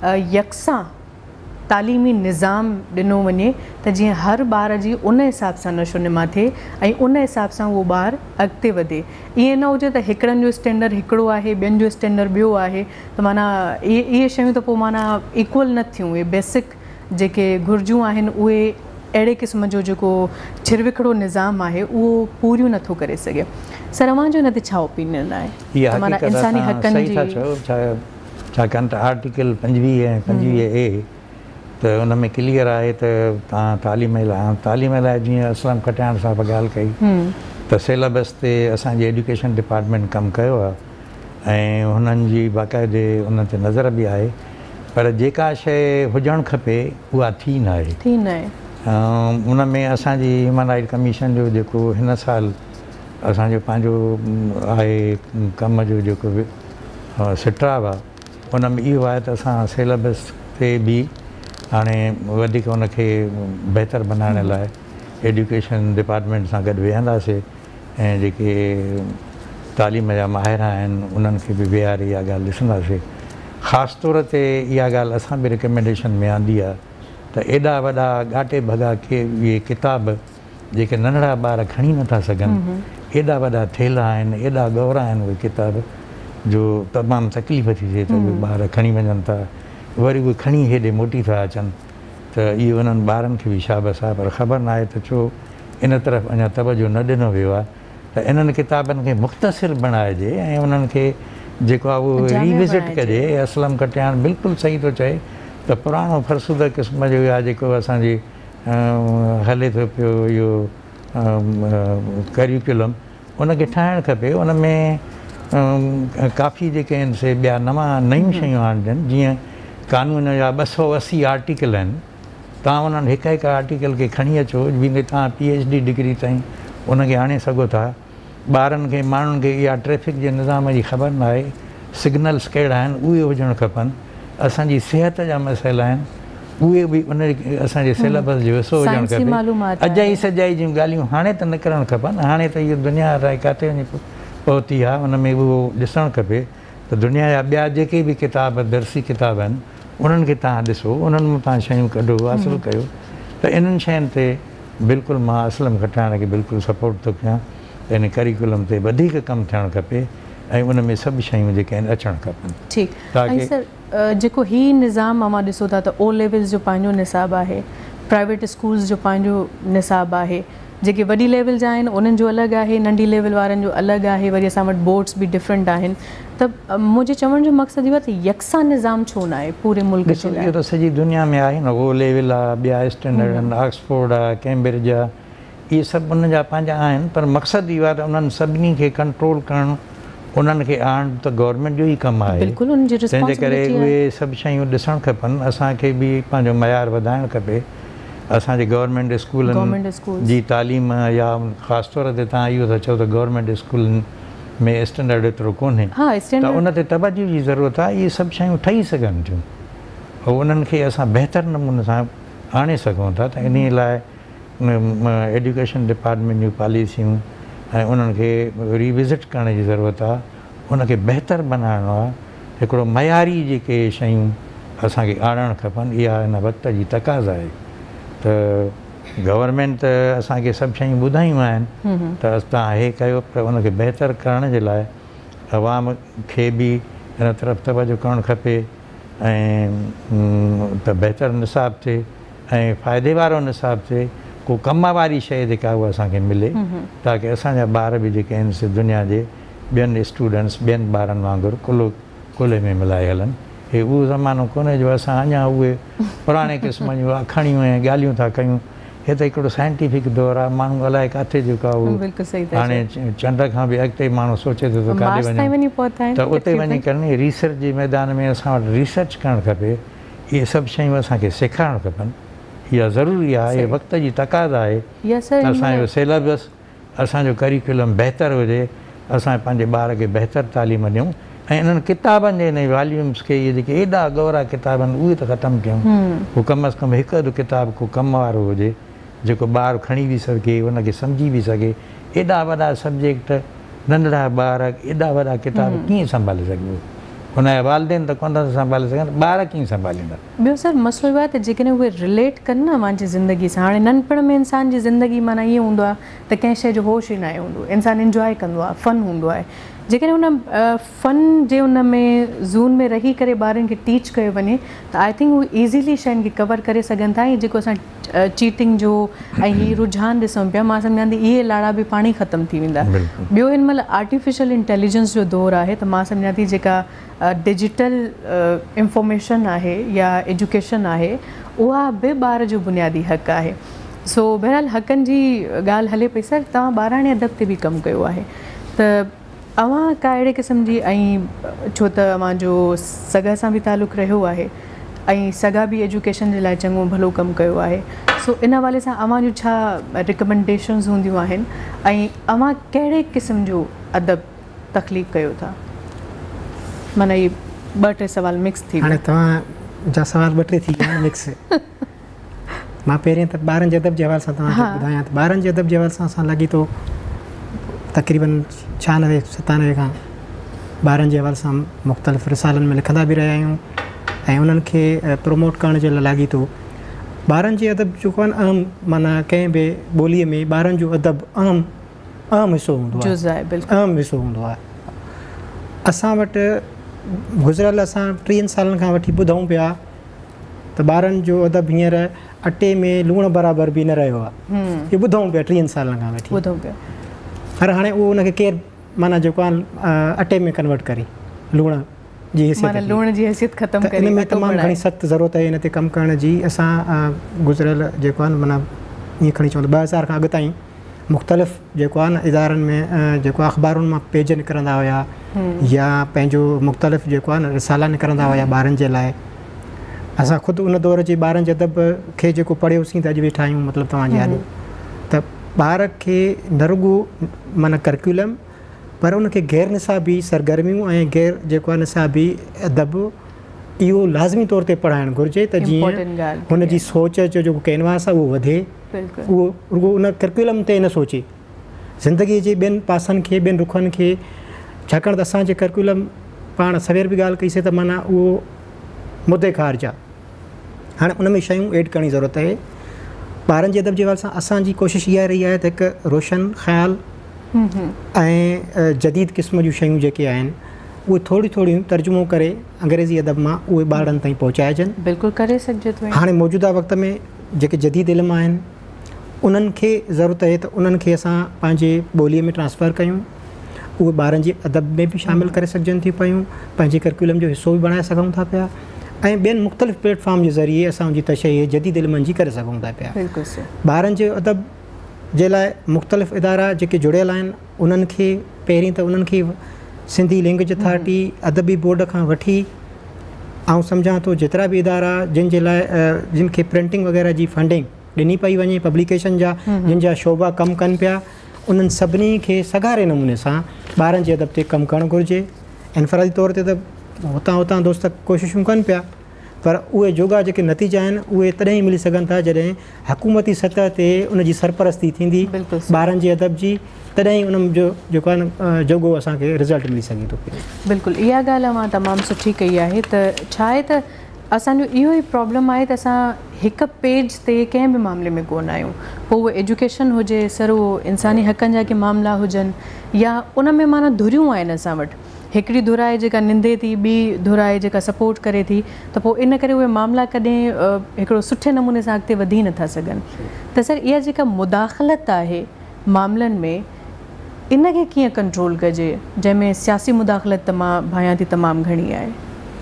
यकसां तालीमी निज़ाम ॾिनो वञे त जीअं हर ॿार जी उन हिसाब सां नशो निमा थिए ऐं उन हिसाब सां उहो ॿारु अॻिते वधे। ईअं न हुजे त हिकिड़नि जो स्टैंडर्ड हिकिड़ो आहे, ॿियनि जो स्टैंडर्ड ॿियो आहे, त माना इहे शयूं त पोइ माना इक्वल न थियूं। इहे बेसिक जेके घुर्जूं आहिनि उहे अहिड़े क़िस्म जो जेको छिरविखड़ो निज़ाम आहे उहो पूरियूं नथो करे सघे। सर, अव्हांजो हिन ते छा ओपिनियन आहे? माना इंसानी हक़नि जी छाकाणि त आर्टिकल 25 ऐं 25A त उन में क्लियर आहे त तव्हां तालीम लाइ जीअं असलम खटियाण साहिब ॻाल्हि कई त सिलेबस ते असांजे एजुकेशन डिपार्टमेंट कमु कयो आहे ऐं हुननि जी बाक़ाइदे उन ते नज़र बि आहे, पर जेका शइ हुजणु खपे उहा थी न आहे। उन में असांजी ह्यूमन राइट कमीशन जो जेको हिन साल असांजो पंहिंजो आहे कम जो जेको सिट्राव आहे, उन में इहो आहे त असां सिलेबस ते बि हाणे वधीक उनखे बहितर बनाइण लाइ एजुकेशन डिपार्टमेंट सां गॾु वेहंदासीं ऐं जेके तालीम जा माहिर आहिनि उन्हनि खे बि वेहारे इहा ॻाल्हि ॾिसंदासीं। ख़ासि तौर ते इहा ॻाल्हि असां बि रिकमेंडेशन में आंदी आहे त एॾा वॾा ॻाटे भॻा के इहे किताब जेके नंढड़ा ॿार खणी नथा सघनि, एॾा वॾा थेला आहिनि, एॾा गौरा आहिनि उहे किताब जो तमामु तकलीफ़ थी थिए त उहे ॿार खणी वञनि था, वरी उहे खणी हेॾे मोटी था अचनि, त इहो उन्हनि ॿारनि खे बि शाबस आहे। पर ख़बर न आहे त छो इन तरफ़ अञा तवजो न ॾिनो वियो आहे त इन्हनि किताबनि खे मुख़्तसिर बणाइजे ऐं उन्हनि खे जेको आहे उहो रीविज़िट कजे। असलम कटियाण बिल्कुलु सही थो चए त पुराणो फरसूद क़िस्म जो आहे जेको असांजी हले थो पियो इहो करिकुलम, उनखे ठाहिणु खपे। उन में काफ़ी जेके आहिनि से ॿिया नयूं शयूं आणजनि, जीअं कानून जा 280 आर्टिकल आहिनि, तव्हां उन्हनि हिकु हिकु आर्टिकल खे खणी अचो, जीअं तव्हां PhD डिग्री ताईं उनखे आणे सघो था। ॿारनि खे माण्हुनि खे इहा ट्रैफ़िक जे निज़ाम जी ख़बर न आहे, सिग्नल्स कहिड़ा आहिनि उहे हुजणु खपनि, असांजी सिहत जा मसइला आहिनि उहे बि उन असांजे सिलेबस जो हिसो हुजणु खपे। अजाई सजाई जूं ॻाल्हियूं हाणे त निकिरणु खपनि, हाणे त इहो दुनिया अलाए किथे वञी पहुती आहे, उन में उहो ॾिसणु खपे त दुनिया जा ॿिया जेके बि किताब दर्सी किताब आहिनि उन्हनि खे तव्हां ॾिसो, उन्हनि मां तव्हां शयूं कढो, हासिलु कयो। त इन्हनि शयुनि ते बिल्कुलु मां असलम खटाइण खे बिल्कुलु सपोर्ट थो कयां त इन करिकुलम ते वधीक कमु थियणु खपे ऐं उन में सभु शयूं जेके आहिनि अचणु खपनि। ठीकु, ऐं सर जेको हीउ निज़ाम मां ॾिसो था त O लेवल्स जो पंहिंजो निसाब आहे, प्राइवेट स्कूल्स जो पंहिंजो निसाब आहे, जेके वॾी लेवल जा आहिनि उन्हनि जो अलॻि आहे, नंढी लेवल वारनि जो अलॻि आहे, वरी असां वटि बोर्ड्स बि डिफरेंट आहिनि। त मुंहिंजे चवण जो मक़सदु इहो आहे त यकसा निज़ाम छो न आहे पूरे मुल्क जे लाइ? इहो त सॼी दुनिया में आहे न, O लेवल आहे, ॿिया स्टैंडर्ड आहिनि, ऑक्सफोर्ड आहे, कैम्ब्रिज आहे, इहे सभु उन जा पंहिंजा आहिनि। पर मक़सदु इहो आहे त उन्हनि सभिनी खे कंट्रोल करणु, उन्हनि खे आणणु त गवर्नमेंट जो ई कमु आहे। तंहिंजे करे उहे सभु शयूं ॾिसणु खपनि। असांखे बि पंहिंजो मयार वधाइणु खपे। असांजे गवर्नमेंट स्कूलनि जी तालीम या ख़ासि तौर ते तव्हां इहो था चओ त गवर्नमेंट स्कूलनि में स्टैंडर्ड एतिरो कोन्हे, त उन ते तवजो जी ज़रूरत आहे। इहे सभु शयूं ठही सघनि थियूं ऐं उन्हनि खे असां बहितर नमूने सां आणे सघूं था। त इन लाइ एजुकेशन डिपार्टमेंट जूं पॉलिसियूं ऐं उन्हनि खे रिविज़िट करण जी ज़रूरत आहे, उनखे बहितर बनाइणो आहे। हिकिड़ो मयारी जेके शयूं असांखे आणणु खपनि, इहा हिन वक़्त जी तक़ाज़ा आहे। त गवर्नमेंट त असांखे सभु शयूं ॿुधायूं आहिनि त तव्हां हे कयो, पर उनखे बहितर करण जे लाइ अवाम खे बि हिन तरफ़ तवजो करणु खपे ऐं त बहितर निसाब थिए ऐं फ़ाइदे वारो निसाब थिए, को कम वारी शइ जेका उहा असांखे मिले, ताकी असांजा ॿार बि जेके आहिनि से दुनिया जे ॿियनि स्टूडेंट्स ॿियनि ॿारनि वांगुरु कुले में मिलाए हलनि। हे उहो ज़मानो कोन्हे जो असां अञा उहे पुराणे क़िस्म जूं अखाणियूं ऐं ॻाल्हियूं था कयूं। हे त हिकिड़ो साइंटिफिक दौरु आहे, माण्हू अलाए किथे जेको आहे उहो हाणे चंड खां बि अॻिते माण्हू सोचे थो त काॾे वञे, त उते वञी करे रिसर्च जे मैदान में असां वटि रिसर्च करणु खपे। इहे सभु शयूं असांखे सेखारणु खपनि, इहा ज़रूरी आहे, इहा वक़्त जी तक़ाज़ा आहे। असांजो सिलेबस, असांजो करिकुलम बहितर हुजे, असां पंहिंजे ॿार खे बहितर तालीम ॾियूं ऐं इन्हनि किताबनि जे हिन वॉल्यूम्स खे इहे जेके एॾा गौरा किताब आहिनि उहे त ख़तमु कयूं। हू कम अज़ कम हिकु अधु किताब को कम वारो हुजे जेको ॿारु खणी बि सघे, उनखे सम्झी बि सघे। एॾा वॾा सब्जेक्ट, नंढड़ा ॿार, एॾा वॾा किताब कीअं संभाले सघिबो? हुनजा वालिदेन त कोन था संभाले सघनि, ॿार कीअं संभालींदा? ॿियो सर मसइलो इहो आहे त जेकॾहिं उहे रिलेट कनि न पंहिंजी ज़िंदगी सां। हाणे नंढपण में इंसान जी ज़िंदगी माना ईअं हूंदो आहे त कंहिं शइ जो होश ई न हूंदो, इंसानु इंजॉय कंदो आहे, फ़न हूंदो आहे। जेकॾहिं हुन फ़न जे उन में ज़ून में रही करे ॿारनि खे टीच कयो वञे त आई थिंक उहे ईज़ीली शयुनि खे कवर करे सघनि था। ऐं जेको असां चीटिंग जो ऐं हीअ रुझान ॾिसूं पिया, मां सम्झां थी इहे लाड़ा बि पाण ई ख़तमु थी वेंदा। ॿियो हिन महिल आर्टिफिशियल इंटेलिजेंस जो दौरु आहे, त मां सम्झां थी जेका डिजिटल इंफॉर्मेशन आहे या एजुकेशन आहे, उहा बि ॿार जो बुनियादी हक़ आहे। सो बहरहाल हक़नि जी ॻाल्हि हले पई। सर तव्हां ॿाराणे अदब ते बि कमु कयो आहे, त अवां का अहिड़े क़िस्म जी ऐं छो त अवांजो सॻा सां बि तालुक़ु रहियो आहे ऐं सॻा बि एजुकेशन जे लाइ चङो भलो कमु कयो आहे, सो इन हवाले सां अवां जूं छा रिकमेंडेशन्स हूंदियूं आहिनि ऐं अवां कहिड़े क़िस्म जो अदब तख़लीक़ कयो था? माना इहे 2-3 सवाल मिक्स थी हाणे तव्हांजा सवाल 2-3 थी विया मिक्स। मां पहिरियों त ॿारनि जे अदब जे हवाले सां तव्हांखे ॿुधायां त ॿारनि जे अदब जे हवाले सां असां लॻे थो तक़रीबन 96-97 खां ॿारनि जे हवाले सां मुख़्तलिफ़ रिसालनि में लिखंदा बि रहिया आहियूं ऐं उन्हनि खे प्रमोट करण जे लाइ लॻे थो। ॿारनि जे अदब जेको आहे न माना कंहिं बि ॿोलीअ में ॿारनि जो अदब अहम हिसो हूंदो आहे, अहम हिसो हूंदो आहे। असां वटि गुज़िरियल असां 3 सालनि खां वठी ॿुधूं पिया त ॿारनि जो अदब हींअर अटे में लूणु बराबरि बि न रहियो आहे। इहो ॿुधूं पिया 3 सालनि खां वठी ॿुधूं पिया, पर हाणे उहो उनखे केरु माना जेको आहे अटे में कन्वर्ट करे लूण जी हैसियत ख़तमु करे। इन में तमामु घणी सख़्तु ज़रूरत आहे इन ते कमु करण जी। असां गुज़िरियल जेको आहे न माना ईअं खणी चवंदा 2000 खां अॻु ताईं मुख़्तलिफ़ जेको आहे न इदारनि में जेको अख़बारुनि मां पेज निकिरंदा हुया या पंहिंजो मुख़्तलिफ़ जेको आहे न रिसाला निकिरंदा हुया ॿारनि जे लाइ। असां ख़ुदि उन दौर जे ॿारनि जे अदब खे जेको पढ़ियोसीं त अॼु वेठा आहियूं मतिलबु तव्हांजे आॾो त ॿार खे न रुॻो माना करिकुलम पर उनखे गैर निसाबी सरगर्मियूं ऐं गैर जेको आहे निसाबी अदब इहो लाज़मी तौर ते पढ़ाइणु घुरिजे त जीअं हुनजी सोच जो जेको कैनवास आहे उहो वधे, उहो रुॻो उन करिकुलम ते न सोचे ज़िंदगीअ जे ॿियनि पासनि खे ॿियनि रुखनि खे। छाकाणि त असांजे करिकुलम पाण सवेर बि ॻाल्हि कईसीं त माना उहो मुदे ख़ारिज आहे। हाणे उन में शयूं एड करण जी ज़रूरत आहे। ॿारनि जे अदब जे हवाले सां असांजी कोशिशि इहा रही आहे त हिकु रोशन ख़्यालु ऐं जदीद क़िस्म जूं शयूं जेके आहिनि उहे थोरियूं तर्जुमो करे अंग्रेज़ी अदब मां उहे ॿारनि ताईं पहुचाइजनि। बिल्कुलु करे सघिजे थो। हाणे मौजूदा वक़्त में जेके जदीद इल्म आहिनि उन्हनि खे ज़रूरत आहे त उन्हनि खे असां पंहिंजे ॿोलीअ में ट्रांसफ़र कयूं, उहे ॿारनि जे अदब में बि शामिलु करे सघजनि थियूं पियूं, पंहिंजे करिकुलम जो हिसो बि बणाए सघूं था पिया ऐं ॿियनि मुख़्तलिफ़ प्लेटफॉर्म जे ज़रिए असां उनजी तशरीह जदीद इल्मनि जी करे सघूं था पिया। ॿारनि जे अदब जे लाइ मुख़्तलिफ़ इदारा जेके जुड़ियल आहिनि उन्हनि खे पहिरीं त उन्हनि खे सिंधी लैंग्वेज अथॉरिटी अदबी बोर्ड खां वठी ऐं सम्झां थो जेतिरा बि इदारा जिन जे लाइ जिन खे प्रिंटिंग वग़ैरह जी फंडिंग ॾिनी पई वञे पब्लिकेशन जा जिन जा शोबा कमु कनि पिया उन्हनि सभिनी खे सगारे नमूने सां ॿारनि जे अदब ते कमु करणु घुरिजे। इनफ़रादी तौर ते त हुतां दोस्त कोशिशूं कनि पिया पर उहे जोगा जेके नतीजा आहिनि उहे तॾहिं ई मिली सघनि था जॾहिं हुकूमती सतह ते उनजी सरपरस्ती थींदी ॿारनि जे अदब जी, तॾहिं ई उन जो जेको आहे न जोगो असांखे रिज़ल्ट मिली सघे थो पियो। बिल्कुलु इहा ॻाल्हि अवां तमामु सुठी कई आहे त छा आहे त असांजो इहो ई प्रॉब्लम आहे त असां हिकु पेज ते कंहिं बि मामले में कोन आहियूं, पोइ उहो एजुकेशन हुजे सर उहो इंसानी हक़नि जा के मामला हुजनि या उन में माना धुरियूं आहिनि असां वटि। हिकिड़ी धुर आहे जेका निंदे थी, ॿी धुर आहे जेका सपोर्ट करे थी, त पोइ इन करे उहे मामला कॾहिं हिकिड़ो सुठे नमूने सां अॻिते वधी नथा सघनि। त सर इहा जेका मुदाख़लत आहे मामलनि में इनखे कीअं कंट्रोल कजे जंहिंमें सियासी मुदाख़लत त मां भायां थी तमामु घणी आहे?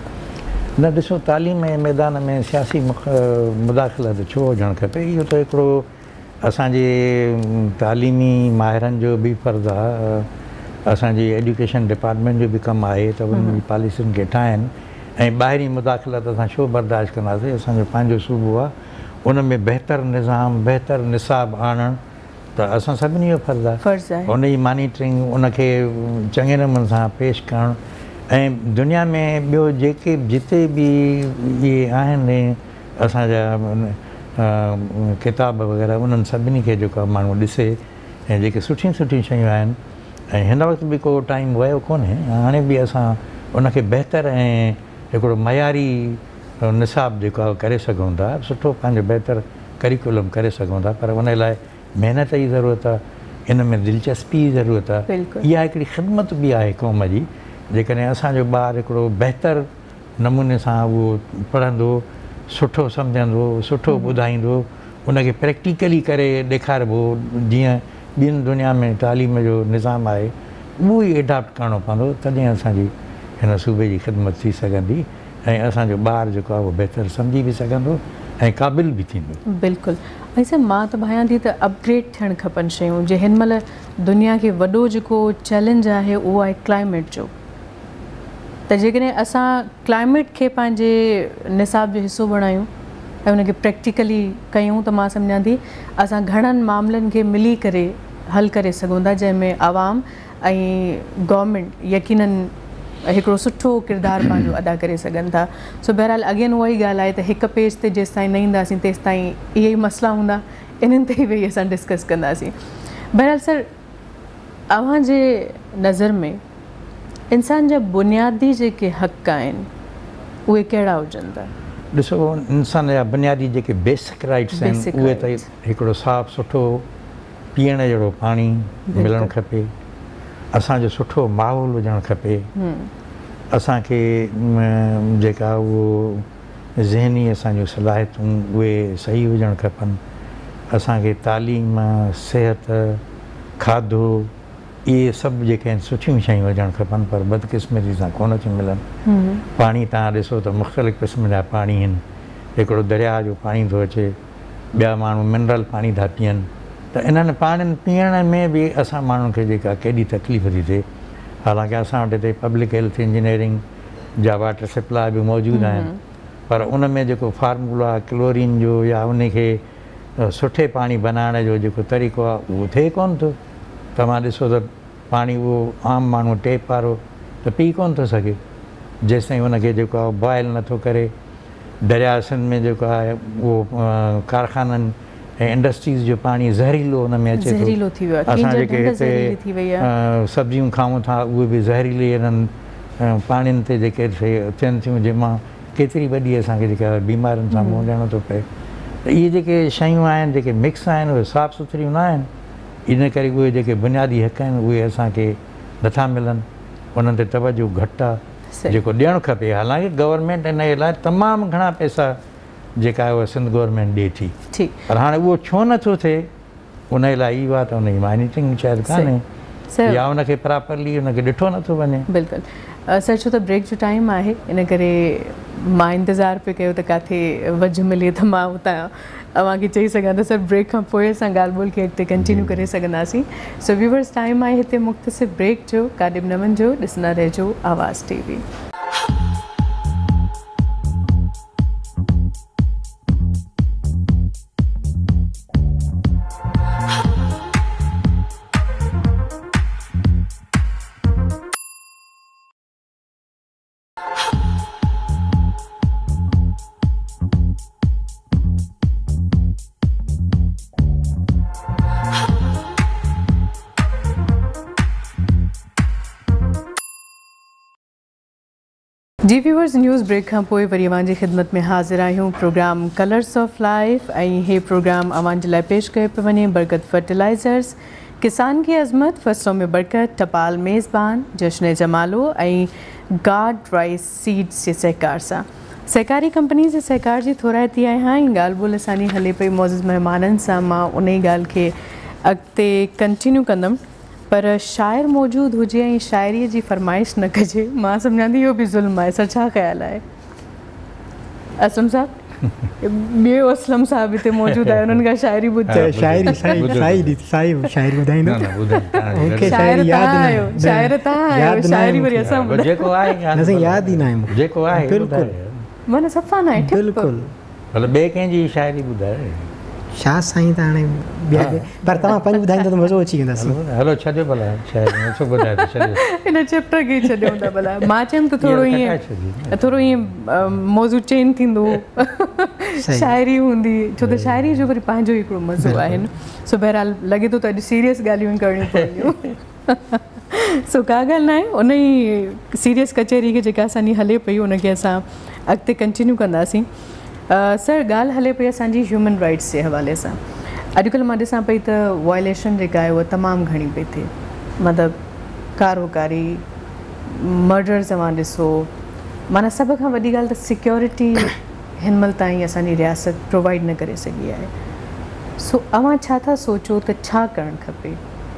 न ॾिसो तालीम जे मैदान में सियासी मुदाख़लत छो हुजणु खपे, इहो त हिकिड़ो असांजे तालीमी माहिरनि जो बि फ़र्ज़ु आहे, असांजी एजुकेशन डिपार्टमेंट जो बि कमु आहे त उन्हनि जी पॉलिसियुनि खे ठाहिनि ऐं ॿाहिरीं मुदाख़लत असां छो बर्दाश्त कंदासीं। असांजो पंहिंजो सूबो आहे उन में बहितर निज़ाम बहितर निसाब आणणु त असां सभिनी जो फ़र्ज़ु आहे। उन जी मॉनिटरिंग उनखे चङे नमूने सां पेश करणु ऐं दुनिया में ॿियो जेके जिते बि इहे आहिनि असांजा किताब वग़ैरह उन्हनि सभिनी खे जेको माण्हू ॾिसे ऐं जेके सुठियूं शयूं आहिनि ऐं हिन वक़्तु बि को टाइम वियो कोन्हे, हाणे बि असां उनखे बहितर ऐं हिकिड़ो मयारी निसाब जेको आहे करे सघूं था, सुठो पंहिंजो बहितर करिकुलम करे सघूं था, पर उन लाइ महिनत जी ज़रूरत आहे, इन में दिलचस्पी जी ज़रूरत आहे। इहा हिकिड़ी ख़िदमत बि आहे क़ौम जी। जेकॾहिं असांजो ॿारु हिकिड़ो बहितर नमूने सां उहो पढ़ंदो, सुठो सम्झंदो, सुठो ॿुधाईंदो, उनखे प्रैक्टिकली करे ॾेखारिबो जीअं ॿियनि दुनिया में तालीम जो निज़ाम आहे उहो ई एडॉप्ट करिणो पवंदो, तॾहिं असांजी हिन सूबे जी ख़िदमत थी सघंदी ऐं असांजो ॿारु जेको आहे उहो बहितर सम्झी बि सघंदो ऐं क़ाबिल बि थींदो। बिल्कुलु वैसे मां त भायां थी त अपग्रेड थियणु खपनि शयूं जे हिन महिल दुनिया खे वॾो जेको चैलेंज आहे उहो आहे क्लाइमेट जो। त जेकॾहिं असां क्लाइमेट खे पंहिंजे निसाब जो हिसो बणायूं ऐं उनखे प्रैक्टिकली कयूं त मां सम्झां थी असां घणनि मामलनि खे मिली करे हल करे सघूं था, जंहिंमें आवाम ऐं गवर्नमेंट यकीनन हिकिड़ो सुठो किरदारु पंहिंजो अदा करे सघनि था। सो बहरहाल अगेन उहा ई ॻाल्हि आहे त हिकु पेज ते जेसि ताईं न ईंदासीं तेसि ताईं इहे ई मसइला हूंदा, इन्हनि ते ई वेही असां डिस्कस कंदासीं। बहरहाल सर, अव्हांजे नज़र में इंसान जा बुनियादी जेके हक़ आहिनि उहे कहिड़ा हुजनि था? ॾिसो, इंसान जा बुनियादी जेके बेसिक राइट्स आहिनि उहे त हिकिड़ो साफ़ु सुठो पीअण जहिड़ो पाणी मिलणु खपे, असांजो सुठो माहौल हुजणु खपे, असांखे जेका उहो ज़हनी असांजूं सलाहियतूं उहे सही हुजणु खपनि, असांखे तालीम, सिहत, खाधो, इहे सभु जेके आहिनि सुठियूं शयूं हुजणु खपनि, पर बदकिस्मती सां कोन थियूं मिलनि। पाणी तव्हां ॾिसो त मुख़्तलिफ़ क़िस्म जा पाणी आहिनि, हिकिड़ो दरिया जो पाणी थो अचे, ॿिया माण्हू मिनरल पाणी था पीअनि, त इन्हनि पाणिनि पीअण में बि असां माण्हुनि खे जेका केॾी तकलीफ़ थी थिए। हालांकि असां वटि हिते पब्लिक हेल्थ इंजीनियरिंग जा वाटर सप्लाई बि मौजूदु आहिनि, पर उन में जेको फार्मूलो आहे क्लोरीन जो या उनखे सुठे पाणी बनाइण जो जेको तरीक़ो आहे उहो थिए कोन थो। तव्हां ॾिसो त पाणी उहो आम माण्हू टेप वारो त पी कोन थो सघे जेसिताईं उनखे जेको आहे बॉइल नथो करे। दरियासनि में जेको आहे उहो कारखाननि ऐं इंडस्ट्रीज़ जो पाणी ज़हरीलो हुन में अचे थो। असां जेके हिते सब्जियूं खाऊं था उहे बि ज़हरीले इन्हनि पाणियुनि ते जेके थियनि थियूं, जंहिंमां केतिरी वॾी असांखे जेका बीमारियुनि सां मुंहुं ॾियणो थो पए। त इहे जेके शयूं आहिनि जेके मिक्स आहिनि उहे साफ़ु सुथरियूं न आहिनि, इन करे उहे जेके बुनियादी हक़ आहिनि उहे असांखे नथा मिलनि, उन्हनि ते तवजो घटि आहे जेको ॾियणु खपे। हालांकि गवर्नमेंट इन जे लाइ तमामु घणा पैसा जेका आहे उहा सिंध गवर्नमेंट ॾिए थी, पर हाणे उहो छो नथो थिए उन जे लाइ इहो आहे त उनजी मॉनिटरिंग शायदि कान्हे या उनखे प्रॉपरली उनखे ॾिठो नथो वञे। बिल्कुलु सर, छो त ब्रेक जो टाइम आहे, इन करे मां इंतज़ारु पियो कयो त किथे वझ मिले त मां उतां अव्हांखे चई सघां त सर ब्रेक खां पोइ असां ॻाल्हि ॿोल खे अॻिते कंटिन्यू करे सघंदासीं। सो व्यूवर्स, टाइम आहे हिते मुख़्तसिर ब्रेक जो, काॾे बि न वञिजो, ॾिसंदा रहिजो आवाज़ TV। जी व्यूवर्स, न्यूज़ ब्रेक खां पोइ वरी अव्हांजी ख़िदमत में हाज़िर आहियूं प्रोग्राम कलर्स ऑफ लाइफ, ऐं हे प्रोग्राम अव्हांजे लाइ पेश कयो पियो वञे बरकत फर्टिलाइज़र्स, किसान की अज़मत, फसलों में बरकत, टपाल मेज़बान, जश्न जमालो ऐं गार्ड राइस सीड्स जे सहकार सां। सहकारी कंपनी जे सहकार जी थोराइती आहे हाँ ई ॻाल्हि ॿोल असांजी हले पई मौज़ूद महिमाननि सां। मां उन ई ॻाल्हि खे अॻिते कंटिन्यू कंदमि, पर शाइर मौजूदु हुजे ऐं शाइरीअ जी फरमाइश न कजे, मां सम्झां थी इहो बि ज़ुल्म आहे। सर, छा ख़्यालु आहे? असलम साहब, ॿियो असलम साहब हिते मौजूदु आहे, उन्हनि खां शाइरी ॿुधायो। शाइर शाइरी वरी असां जेको आहे यादि ई न आहे जेको आहे बिल्कुलु माना सफ़ा न आहे बिल्कुलु। भले ॿिए कंहिंजी शाइरी ॿुधाए छा साईं, त हाणे पर तव्हां पंहिंजो ॿुधाईंदो त मज़ो अची वेंदासीं। हलो छॾियो भला शाइरी नथो ॿुधाए त छॾियो, हिन चैप्टर खे छॾियूं था भला। मां चयमि त थोरो ईअं मौज़ू चेंज थींदो, शाइरी हूंदी, छो त शाइरी जो वरी पंहिंजो हिकिड़ो मज़ो आहे न। सो बहरहाल लॻे थो त अॼु सीरियस ॻाल्हियूं करणियूं पवंदियूं। सो का ॻाल्हि न आहे, उन ई सीरियस कचहरी खे जेका असांजी हले पई उनखे असां अॻिते कंटिन्यू कंदासीं। सर, ॻाल्हि हले पई असांजी ह्यूमन राइट्स जे हवाले सां। अॼुकल्ह मां ॾिसां पई त वायलेशन जेका आहे उहा तमामु घणी पई थिए, मतिलबु कारोकारी, मर्डर तव्हां ॾिसो, माना सभ खां वॾी ॻाल्हि त सिक्योरिटी हिन महिल ताईं असांजी रियासत प्रोवाइड न करे सघी आहे। सो अव्हां छा था सोचो त छा करणु खपे?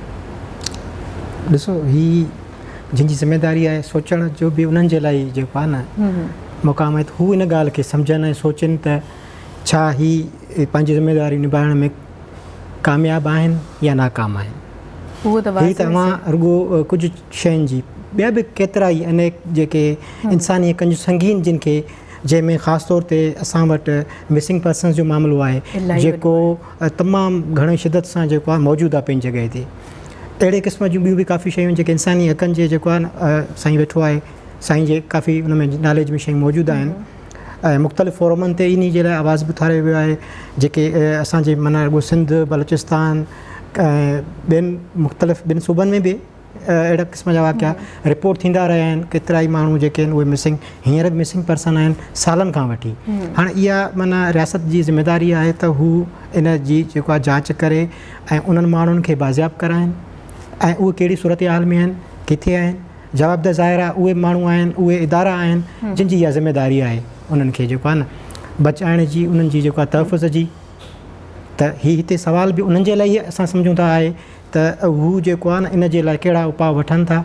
ॾिसो, ही जिनजी ज़िम्मेदारी आहे सोचण जो बि उन्हनि जे लाइ जेको आहे न मुक़ाम आहे, हू इन ॻाल्हि खे सम्झनि ऐं सोचनि त छा ही पंहिंजी ज़िम्मेदारी निभाइण में कामयाबु आहिनि या नाकाम आहिनि। उहो त हीअ त मां रुॻो कुझु शयुनि जी, ॿिया बि केतिरा ई अनेक जेके इंसानी हक़नि जूं संगीन जिन खे, जंहिंमें ख़ासि तौर ते असां वटि मिसिंग पर्सन्स जो मामिलो आहे जेको तमामु घणे शिदत सां जेको आहे मौजूदु आहे पंहिंजी जॻह ते। अहिड़े क़िस्म जूं ॿियूं बि काफ़ी शयूं जेके इंसानी हक़नि जे जेको आहे न साईं वेठो आहे, साईं जे काफ़ी उन में नॉलेज में शयूं मौजूदु आहिनि ऐं मुख़्तलिफ़ फोरमनि ते इन जे लाइ आवाज़ बि उथारियो वियो आहे, जेके असांजे माना रुॻो सिंध, बलोचिस्तान ऐं ॿियनि मुख़्तलिफ़ ॿिनि सूबनि में बि अहिड़ा क़िस्म जा वाक़िया रिपोर्ट थींदा रहिया आहिनि। केतिरा ई माण्हू जेके आहिनि उहे मिसिंग, हींअर बि मिसिंग पर्सन आहिनि सालनि खां वठी। हाणे इहा माना रियासत जी ज़िम्मेदारी आहे त हू इन जी जेको आहे जांच करे ऐं उन्हनि माण्हुनि खे बाज़ियाब कराइनि ऐं उहे कहिड़ी सूरत हाल में आहिनि, किथे आहिनि। जवाब त ज़ाहिर आहे उहे माण्हू आहिनि, उहे इदारा आहिनि जिन जी इहा ज़िम्मेदारी आहे उन्हनि खे जेको आहे न बचाइण जी, उन्हनि जी जेको आहे तहफ़ुज़ जी। त हीअ हिते सुवाल बि उन्हनि जे लाइ असां सम्झूं था आहे त हू जेको आहे न इन जे लाइ कहिड़ा उपाउ वठनि था।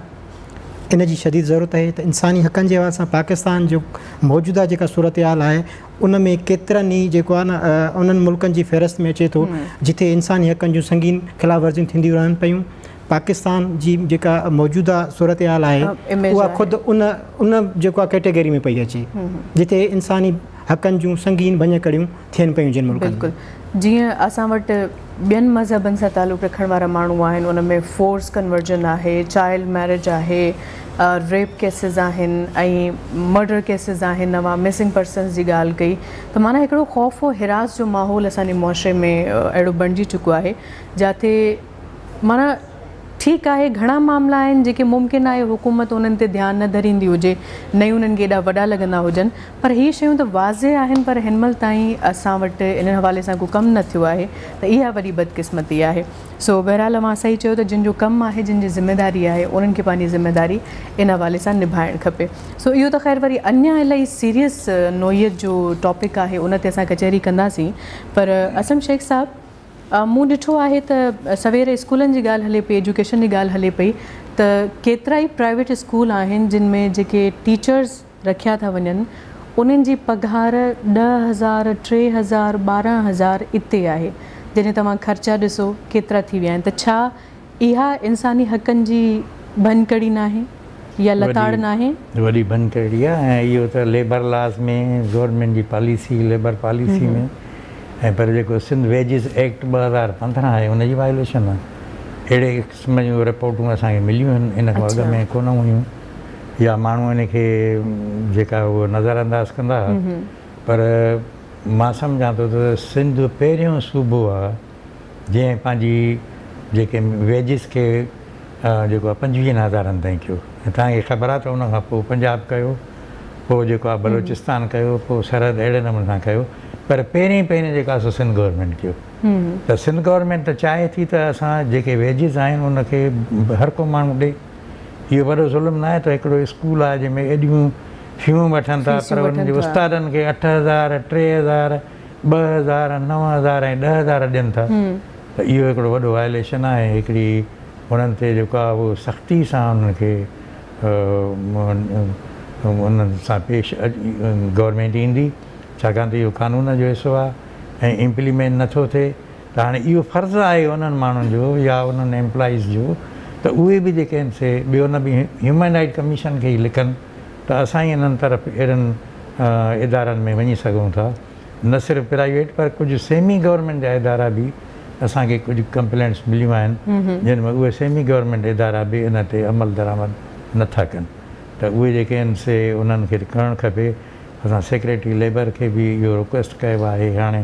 इन जी शदीद ज़रूरत आहे त इंसानी हक़नि जे हवाले सां पाकिस्तान जो मौजूदा जेका सूरत हाल आहे उन में केतिरनि ई जेको आहे न उन्हनि मुल्कनि जी फ़हरिस्त में अचे थो जिथे इंसानी हक़नि जूं संगीन ख़िलाफ़ वर्जियूं थींदियूं रहनि पियूं। पाकिस्तान जी जेका मौजूदा सूरत हाल आहे उहा ख़ुदि उन जेको आहे कैटेगरी में पई अचे जिथे इंसानी हक़नि जूं संगीन भञकड़ियूं थियनि पियूं जिन मुल्कनि में। बिल्कुलु, जीअं असां वटि ॿियनि मज़हबनि सां तालुक़ु रखण वारा माण्हू आहिनि, उन में फोर्स कन्वर्जन आहे, चाइल्ड मैरिज आहे, रेप केसिस आहिनि ऐं मर्डर केसिस आहिनि, नवां मिसिंग पर्सन्स जी ॻाल्हि कई, त माना हिकिड़ो ख़ौफ़ और हिरास जो माहौल असांजे मुआशरे में अहिड़ो बणिजी चुको आहे जिथे माना ठीकु आहे घणा मामला आहिनि जेके मुमकिन आहे हुकूमत उन्हनि ते ध्यानु न धरींदी हुजे, न ई उन्हनि खे एॾा वॾा लॻंदा हुजनि, पर हीअ शयूं त वाज़े आहिनि पर हिन महिल ताईं असां वटि इन हवाले सां को कमु न थियो आहे, त इहा वॾी बदकिस्मती आहे। सो बहरहाल मां सही चयो त जिन जो कमु आहे, जिन जी ज़िम्मेदारी आहे, उन्हनि खे पंहिंजी ज़िम्मेदारी इन हवाले सां निभाइणु खपे। सो इहो त ख़ैर वरी अञा इलाही सीरियस नोयत जो टॉपिक आहे, उन ते असां कचहरी कंदासीं, पर असम शेख साहब मूं ॾिठो आहे त सवेरे स्कूलनि जी ॻाल्हि हले पई, एजुकेशन जी ॻाल्हि हले पई, त केतिरा ई प्राइवेट स्कूल आहिनि जिन में जेके टीचर्स रखिया था वञनि उन्हनि जी पघार 10,000, 3,000, 12,000 इते आहे, जॾहिं तव्हां ख़र्चा ॾिसो केतिरा थी विया आहिनि। त छा इहा इंसानी हक़नि जी भनकड़ी न आहे या लताड़ न आहे? वॾी भनकड़ी आहे ऐं इहो त लेबर लॉज़ में गवर्नमेंट जी पॉलिसी, लेबर पॉलिसी में ऐं पर जेको सिंध वेजिस एक्ट 2015 आहे उनजी वायोलेशन आहे। अहिड़े क़िस्म जूं रिपोर्टूं असांखे मिलियूं आहिनि, इन खां अॻु में कोन हुयूं, या माण्हू इन खे जेका उहो नज़रअंदाज़ कंदा, पर मां सम्झां थो त सिंध पहिरियों सूबो आहे जंहिं पंहिंजी जेके वेजिस खे जेको आहे 25,000 ताईं कयो। तव्हांखे ख़बर आहे त उन खां पोइ पंजाब कयो, पोइ जेको आहे बलोचिस्तान कयो, पोइ सरहद अहिड़े नमूने सां कयो, पर पहिरीं जेको आहे सो सिंध गवर्नमेंट कयो। त सिंध गवर्नमेंट त चाहे थी त असां जेके वेजिस आहिनि उनखे हर को माण्हू ॾे। इहो वॾो ज़ुल्म न आहे त हिकिड़ो स्कूल आहे जंहिंमें एॾियूं फ़ियूं वठनि था, पर उन्हनि जे उस्तादनि खे 8,000, 3,000, 2,000, 9,000 ऐं 10,000 ॾियनि था। त इहो हिकिड़ो वॾो वायोलेशन आहे। हिकिड़ी उन्हनि ते जेको आहे उहो सख़्ती सां उन्हनि खे उन्हनि सां पेश गवर्नमेंट ईंदी, छाकाणि त इहो कानून जो हिसो आहे ऐं इम्प्लीमेंट नथो थिए। त हाणे इहो फ़र्ज़ु आहे उन्हनि माण्हुनि जो या उन्हनि एम्प्लॉइज़ जो त उहे बि जेके आहिनि से ॿियो न बि ह्यूमन राइट कमीशन खे ई लिखनि त असां ई इन्हनि तरफ़ अहिड़नि इदारनि में वञी सघूं था। न सिर्फ़ु प्राइवेट पर कुझु सेमी गवर्नमेंट जा इदारा बि असांखे कुझु कंप्लेंट्स मिलियूं आहिनि जिन में उहे सेमी गवर्नमेंट इदारा बि इन ते अमल दरामद नथा कनि। त उहे जेके आहिनि से उन्हनि खे करणु खपे। असां सेक्रेटरी लेबर खे बि इहो रिक्वेस्ट कयो आहे हाणे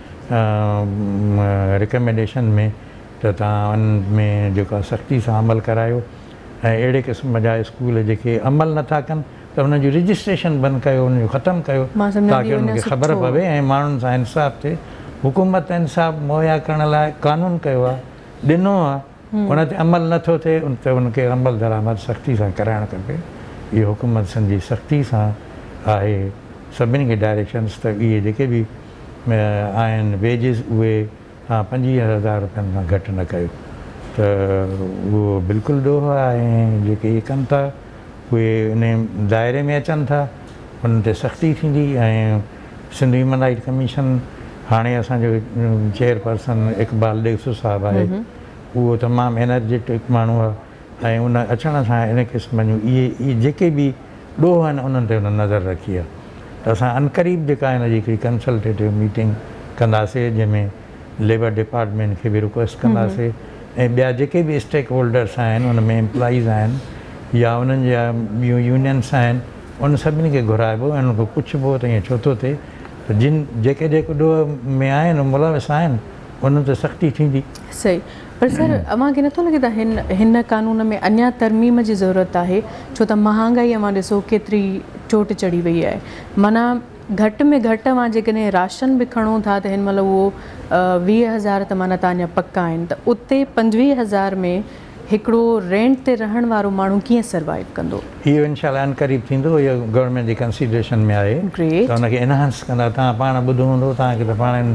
रिकमेंडेशन में त तव्हां उन में जेको आहे सख़्ती सां अमल करायो ऐं अहिड़े क़िस्म जा स्कूल जेके अमल नथा कनि त उन जो रजिस्ट्रेशन बंदि कयो, उनजो ख़तमु कयो ताकी उनखे ख़बर पवे ऐं माण्हुनि सां इंसाफ़ थिए। हुकूमत इंसाफ़ मुहैया करण लाइ क़ानून कयो आहे, ॾिनो आहे, उन ते अमल नथो थिए त उनखे अमल दरामद सख़्ती सां कराइणु खपे। इहो हुकूमत जी सख़्ती सां आहे सभिनी खे डायरेक्शन्स त इहे जेके बि आहिनि वेजिस उहे 25,000 रुपयनि खां घटि न कयो। त उहो बिल्कुलु ॾोह आहे ऐं जेके इहे कनि था उहे इन दायरे में अचनि था, उन्हनि ते सख़्ती थींदी। ऐं सिंध ह्यूमन राइट कमीशन हाणे असांजो चेयरपर्सन इकबाल डेसू साहब आहे, उहो तमामु एनर्जेटिक माण्हू आहे ऐं उन अचण सां इन क़िस्म जूं इहे जेके बि ॾोह आहिनि उन्हनि ते उन नज़र रखी आहे। त असां अनक़रीब जेका हिन जी हिकिड़ी कंसल्टेटिव मीटिंग कंदासीं जंहिंमें लेबर डिपार्टमेंट खे बि रिक्वेस्ट कंदासीं ऐं ॿिया जेके बि स्टेक होल्डर्स आहिनि उन में एम्प्लॉइज़ आहिनि या उन्हनि जा ॿियूं यूनियन्स आहिनि उन सभिनी खे घुराइबो ऐं उनखे पुछिबो त ईअं छो थो थिए, त जेके ॾोह में आहिनि मुलविस आहिनि उन्हनि ते सख़्ती थींदी। सही, पर सर अव्हांखे नथो लॻे त हिन कानून में अञा तरमीम जी ज़रूरत आहे, छो त महांगाई अव्हां ॾिसो केतिरी चोट चढ़ी वई आहे। माना घटि में घटि अव्हां जेकॾहिं राशन बि खणो था त हिन महिल उहो 20,000 त माना तव्हांजा पका आहिनि, त उते 25,000 में हिकिड़ो रेंट ते रहण वारो माण्हू कीअं सर्वाइव कंदो? इहो इनशाला अनक़रीब थींदो, इहो गवर्नमेंट जी कंसिडरेशन में आहे त हुनखे एनहांस कंदा। तव्हां पाण ॿुधो हूंदो, तव्हांखे त पाण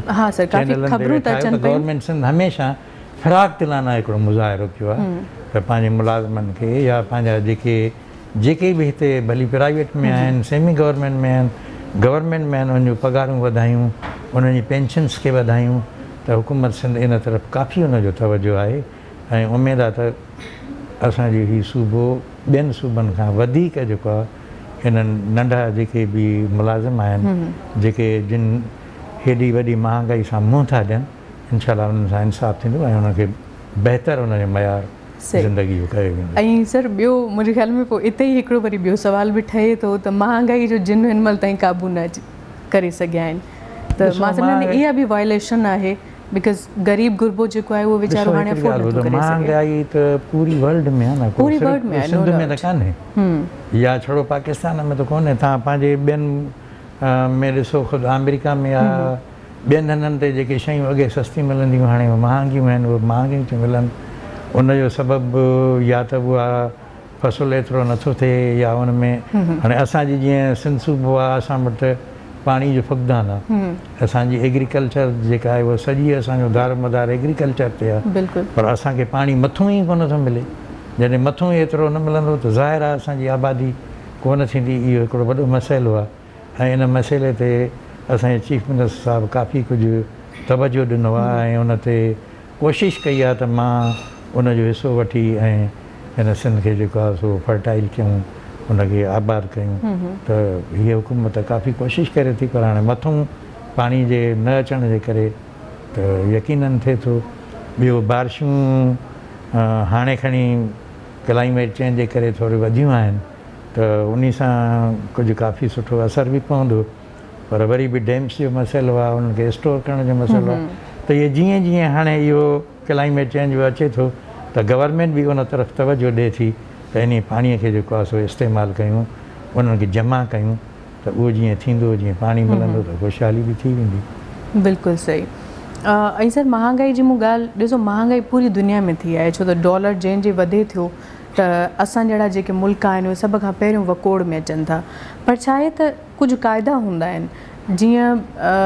गवर्नमेंट सिंध हमेशह फ़िराक तिलाना हिकिड़ो मुज़ाहिरो कयो आहे त पंहिंजे मुलाज़िमनि खे या पंहिंजा जेके बि हिते भली प्राइवेट में आहिनि, सेमी गवर्नमेंट में आहिनि, गवर्नमेंट में आहिनि, उन जूं पघारूं वधायूं, उन्हनि जी पेंशन्स खे वधायूं। त हुकूमत सिंध इन तरफ़ काफ़ी उनजो तवजो आहे ऐं उमेदु आहे त असांजो हीउ सूबो ॿियनि सूबनि खां वधीक जेको आहे हिननि नंढा जेके बि मुलाज़िम आहिनि जेके जिन हेॾी वॾी महांगाई सां मुंहुं था ॾियनि, इनशाला उन्हनि सां इंसाफ़ थींदो ऐं उनखे बहितर उनजो मयार ज़िंदगी जो कयो वेंदो। ऐं सर ॿियो मुंहिंजे ख़्याल में पोइ इते ई हिकिड़ो वरी ॿियो सुवाल बि ठहे थो त महांगाई जो जिन हिन महिल ताईं क़ाबू न करे सघिया आहिनि, त मां सम्झंदी इहा बि वायलेशन आहे बिकॉज़ ग़रीब गुरबो जेको आहे उहो वीचारो हाणे अफोर्ड नथो करे सघे। महांगाई त पूरी वर्ल्ड में आहे न, पूरी वर्ल्ड में आहे, सिंध में त कान्हे या छोड़ो पाकिस्तान में त कोन्हे। तव्हां पंहिंजे ॿियनि में ॾिसो ख़ुदि अमेरिका में आहे, ॿियनि हंधनि ते जेके शयूं अॻे सस्ती मिलंदियूं हाणे महांगियूं आहिनि, उहे महांगियूं थियूं मिलनि। उनजो सबबु या त उहा फ़सुलु एतिरो नथो थिए या उन में हाणे असांजी जीअं सिंध सूबो आहे, असां वटि पाणी जो फुक़दान आहे, असांजी एग्रीकल्चर जेका आहे उहा सॼी असांजो दारोमदार एग्रीकल्चर ते आहे, पर असांखे पाणी मथां ई कोन थो मिले। जॾहिं मथां ई एतिरो न मिलंदो त ज़ाहिर आहे असांजी आबादी कोन थींदी। इहो हिकिड़ो वॾो मसइलो आहे ऐं इन मसइले ते असांजे चीफ मिनिस्टर साहिबु काफ़ी कुझु तवजो ॾिनो आहे ऐं उन ते कोशिशि कई आहे त मां उनजो हिसो वठी ऐं हिन सिंध खे जेको आहे सो फर्टाइल कयूं, उनखे आबाद कयूं। त हीअ हुकूमत काफ़ी कोशिशि करे थी, पर हाणे मथां पाणी जे न अचण जे करे त यकीननि थिए थो। ॿियो बारिशूं हाणे खणी क्लाइमेट चेंज जे करे थोरी वधियूं आहिनि त उन सां कुझु काफ़ी सुठो असरु बि पवंदो, पर वरी बि डैम्स जो मसइलो आहे, उन्हनि खे स्टोर करण जो मसइलो आहे। त इहे जीअं जीअं हाणे इहो क्लाइमेट चेंज अचे थो त गवर्नमेंट बि उन तरफ़ तवजो ॾिए थी त इन पाणीअ खे जेको आहे सो इस्तेमालु कयूं, उन्हनि खे जमा कयूं, त उहो जीअं थींदो, जीअं पाणी मिलंदो त ख़ुशहाली बि थी वेंदी। बिल्कुलु सही। ऐं सर महांगाई जी मूं ॻाल्हि ॾिसो, महांगाई पूरी दुनिया में थी आहे, छो त डॉलर जंहिं वधे थियो त असां जहिड़ा जेके मुल्क आहिनि उहे सभ खां पहिरियों वकोड़ में अचनि था। पर छा आहे त कुझु क़ाइदा हूंदा आहिनि, जीअं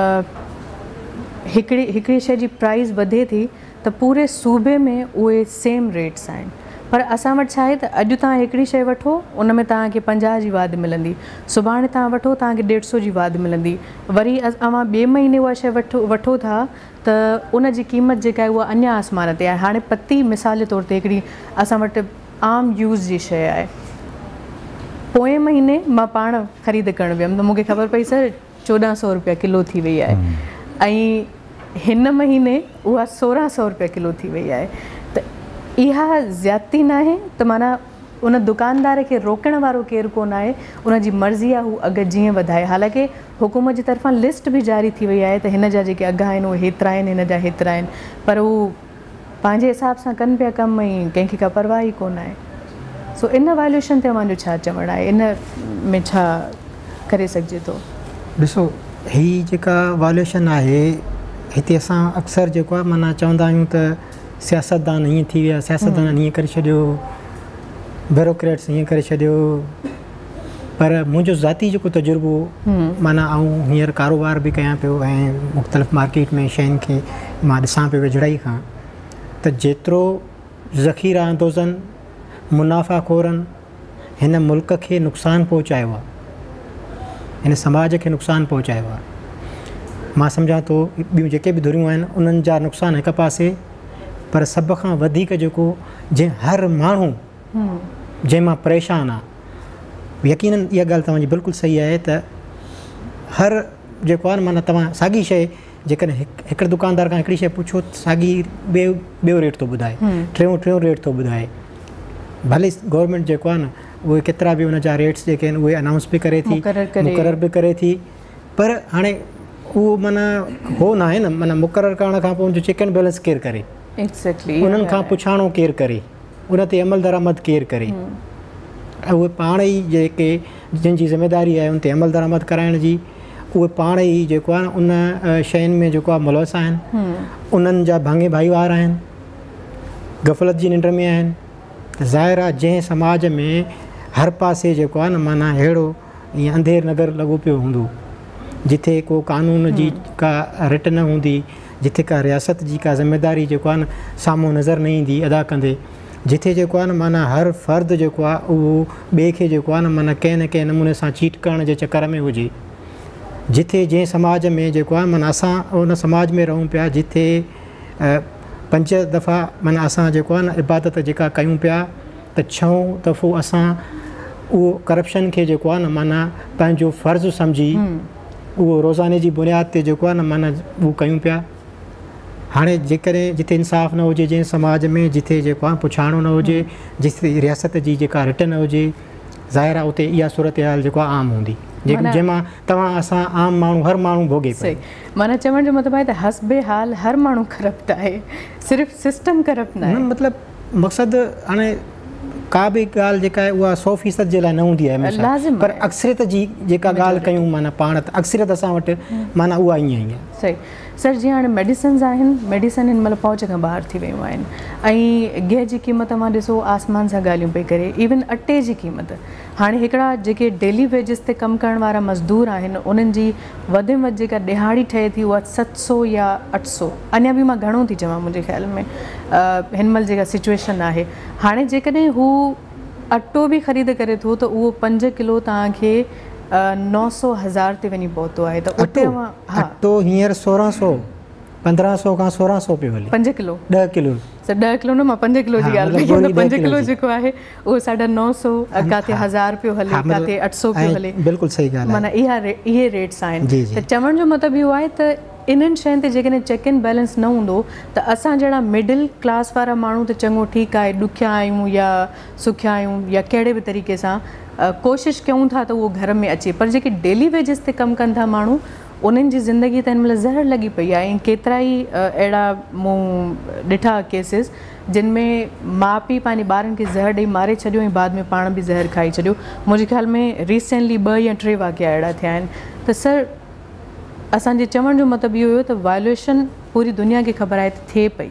हिकिड़ी शइ जी प्राइस वधे थी त पूरे सूबे में उहे सेम रेट्स आहिनि, पर असां वटि छा आहे त अॼु तव्हां हिकिड़ी शइ वठो उन में तव्हांखे 50 जी वाधि मिलंदी, सुभाणे तव्हां वठो तव्हांखे 150 जी वाधि मिलंदी, वरी अवां ॿिए महीने उहा शइ वठो था त उन जी क़ीमत जेका आहे उहा अञा आसमान ते आहे। हाणे पती मिसाल जे तौर ते हिकिड़ी असां वटि आम यूज़ जी शइ आहे, पोएं महीने मां पाण ख़रीद करणु वियमि त मूंखे ख़बर पई सर 1400 रुपया किलो थी वई आहे ऐं हिन महीने उहा 1600 रुपया किलो थी वई आहे। त इहा ज़्यादती न आहे त माना उन दुकानदार खे रोकण वारो केरु कोन आहे, उनजी मर्ज़ी आहे हू अघु जीअं वधाए। हालांकि हुकूमत जी तरफ़ां लिस्ट बि जारी थी वई आहे त हिन जा जेके अघु आहिनि उहे हेतिरा आहिनि, हिन जा हेतिरा आहिनि, पर हू पंहिंजे हिसाब सां कनि पिया कमु ऐं कंहिंखे का परवाह ई कोन आहे। सो इन वायलेशन ते मुंहिंजो छा चवणु आहे, इन में छा करे सघिजे थो? ॾिसो, हीअ जेका वायलेशन आहे हिते असां अक्सर जेको आहे माना चवंदा आहियूं त सियासतदान हीअं थी विया, सियासतदान हीअं करे छॾियो, ब्यूरोक्रेट्स हीअं करे छॾियो, पर मुंहिंजो ज़ाती जेको तजुर्बो माना आऊं हींअर कारोबार बि कयां पियो ऐं मुख़्तलिफ़ मार्केट में शयुनि खे मां ॾिसां पियो वेझड़ाई खां, त जेतिरो ज़ख़ीरा अंदोज़नि मुनाफ़ाख़ोरनि हिन मुल्क खे नुक़सानु पहुचायो आहे, हिन समाज खे नुक़सानु पहुचायो आहे। मां सम्झां थो ॿियूं जेके बि धुरियूं आहिनि उन्हनि जा नुक़सान हिकु पासे, पर सभ खां वधीक जेको जंहिं हर माण्हू जंहिं मां परेशान आहे, यकीनन इहा ॻाल्हि तव्हांजी बिल्कुलु सही आहे त हर जेको आहे न माना तव्हां साॻी शइ जेकॾहिं हिकिड़े दुकानदार खां हिकिड़ी शइ पुछो साॻी ॿियो रेट थो ॿुधाए, टियों रेट थो ॿुधाए। भले गवर्नमेंट जेको आहे न उहे केतिरा बि उन जा रेट्स जेके आहिनि उहे अनाउंस बि करे थी, मुक़ररु बि करे थी, पर हाणे उहो माना हो न आहे न, माना मुक़ररु करण खां पोइ उनजो चेक एंड बैलेंस केरु करे, उन्हनि खां पुछाणो केरु करे, उन ते अमल दरामद केरु करे। उहे पाण ई जेके जंहिंजी ज़िमेदारी आहे उन ते अमल दरामद कराइण जी, उहे पाण ई जेको आहे न उन शयुनि में जेको आहे मुलवस आहिनि, उन्हनि जा भाङे भाईवार आहिनि, गफ़लत जी निंड में आहिनि। त ज़ाहिर आहे जंहिं समाज में हर पासे जेको आहे न माना अहिड़ो ईअं अंधेर नगर लॻो पियो हूंदो, जिथे को कानून जी का रिट न हूंदी, जिथे का रियासत जी का ज़िमेदारी जेको आहे न साम्हूं नज़र न ईंदी अदा कंदे, जिथे जेको आहे न माना हर फ़र्द जेको आहे उहो ॿिए खे जेको आहे न माना कंहिं न कंहिं नमूने सां चीट करण जे चकर में हुजे, जिथे जंहिं समाज में जेको आहे माना असां उन समाज में रहूं पिया जिथे 5 दफ़ा माना असां जेको आहे न इबादत जेका कयूं पिया त 6 दफ़ो असां उहो करप्शन खे जेको आहे न माना पंहिंजो फ़र्ज़ु सम्झी उहो रोज़ाने जी बुनियाद ते जेको आहे न माना उहो कयूं पिया। हाणे जेकॾहिं जिथे इंसाफ़ न हुजे जंहिं समाज में, जिथे जेको आहे पुछाणो न हुजे, जिथे रियासत जी जेका रिट न हुजे, ज़ाहिर आहे उते इहा सूरत हाल जेको आहे आम हूंदी, जंहिंमां तव्हां असां आम माण्हू हर माण्हू भोगे पियो। माना चवण जो मतिलबु आहे त हस्बे हाल हर माण्हू करप्ट आहे, सिर्फ़ु सिस्टम करप्ट न आहे। मतिलबु मक़सदु हाणे का बि ॻाल्हि जेका आहे उहा 100% जे लाइ न हूंदी आहे, पर अक्सरियत जी जेका ॻाल्हि कयूं माना पाण त अक्सरियत असां वटि माना उहा ईअं ई आहे। सही सर, जीअं हाणे मेडिसिन्स आहिनि, मेडिसिन हिन महिल पहुच खां ॿाहिरि थी वियूं आहिनि, ऐं गिह जी क़ीमत मां ॾिसो आसमान सां ॻाल्हियूं पई करे, इवन अटे जी क़ीमत हाणे हिकिड़ा जेके डेली वेजिस ते कमु करण वारा मज़दूर आहिनि उन्हनि जी वधि में वधि जेका दिहाड़ी ठहे थी उहा 700 या 800, अञा बि मां घणो थी चवां मुंहिंजे ख़्याल में हिन महिल जेका सिचुएशन आहे। हाणे जेकॾहिं हू अटो बि ख़रीद करे थो त उहो 5 किलो तव्हांखे 900,000 ते वञी पहुतो आहे। त उते अटो हींअर 1600 1500 खां 1600 पियो हले 5 किलो 10 किलो 10 किलो न, मां 5 किलो जी ॻाल्हि कई, 5 किलो जेको आहे उहो 950, काथे 1000 पियो हले, काथे 800 पियो हले। बिल्कुलु सही ॻाल्हि आहे, माना इहे रेट्स आहिनि। त चवण जो मतिलबु इहो आहे त इन्हनि शयुनि ते जेकॾहिं चेक एंड बैलेंस न हूंदो त असां जहिड़ा मिडिल क्लास वारा माण्हू त चङो ठीकु आहे, ॾुखिया आहियूं या सुखिया आहियूं या कहिड़े बि तरीक़े सां कोशिशि कयूं था त उहो घर में अचे, पर जेके डेली वेजिस ते कमु कनि था माण्हू उन्हनि जी ज़िंदगी त हिन महिल ज़हर लॻी पई आहे। ऐं केतिरा ई अहिड़ा मूं ॾिठा केसिस जिन में माउ पीउ पंहिंजे ॿारनि खे ज़हर ॾेई मारे छॾियो ऐं बाद में पाण बि ज़हर खाई छॾियो। मुंहिंजे ख़्याल में रिसेंटली 2 या 3 वाक़िया अहिड़ा थिया आहिनि। त सर, असांजे चवण जो मतिलबु इहो हुयो त वायलेशन पूरी दुनिया खे ख़बर आहे त थिए पई,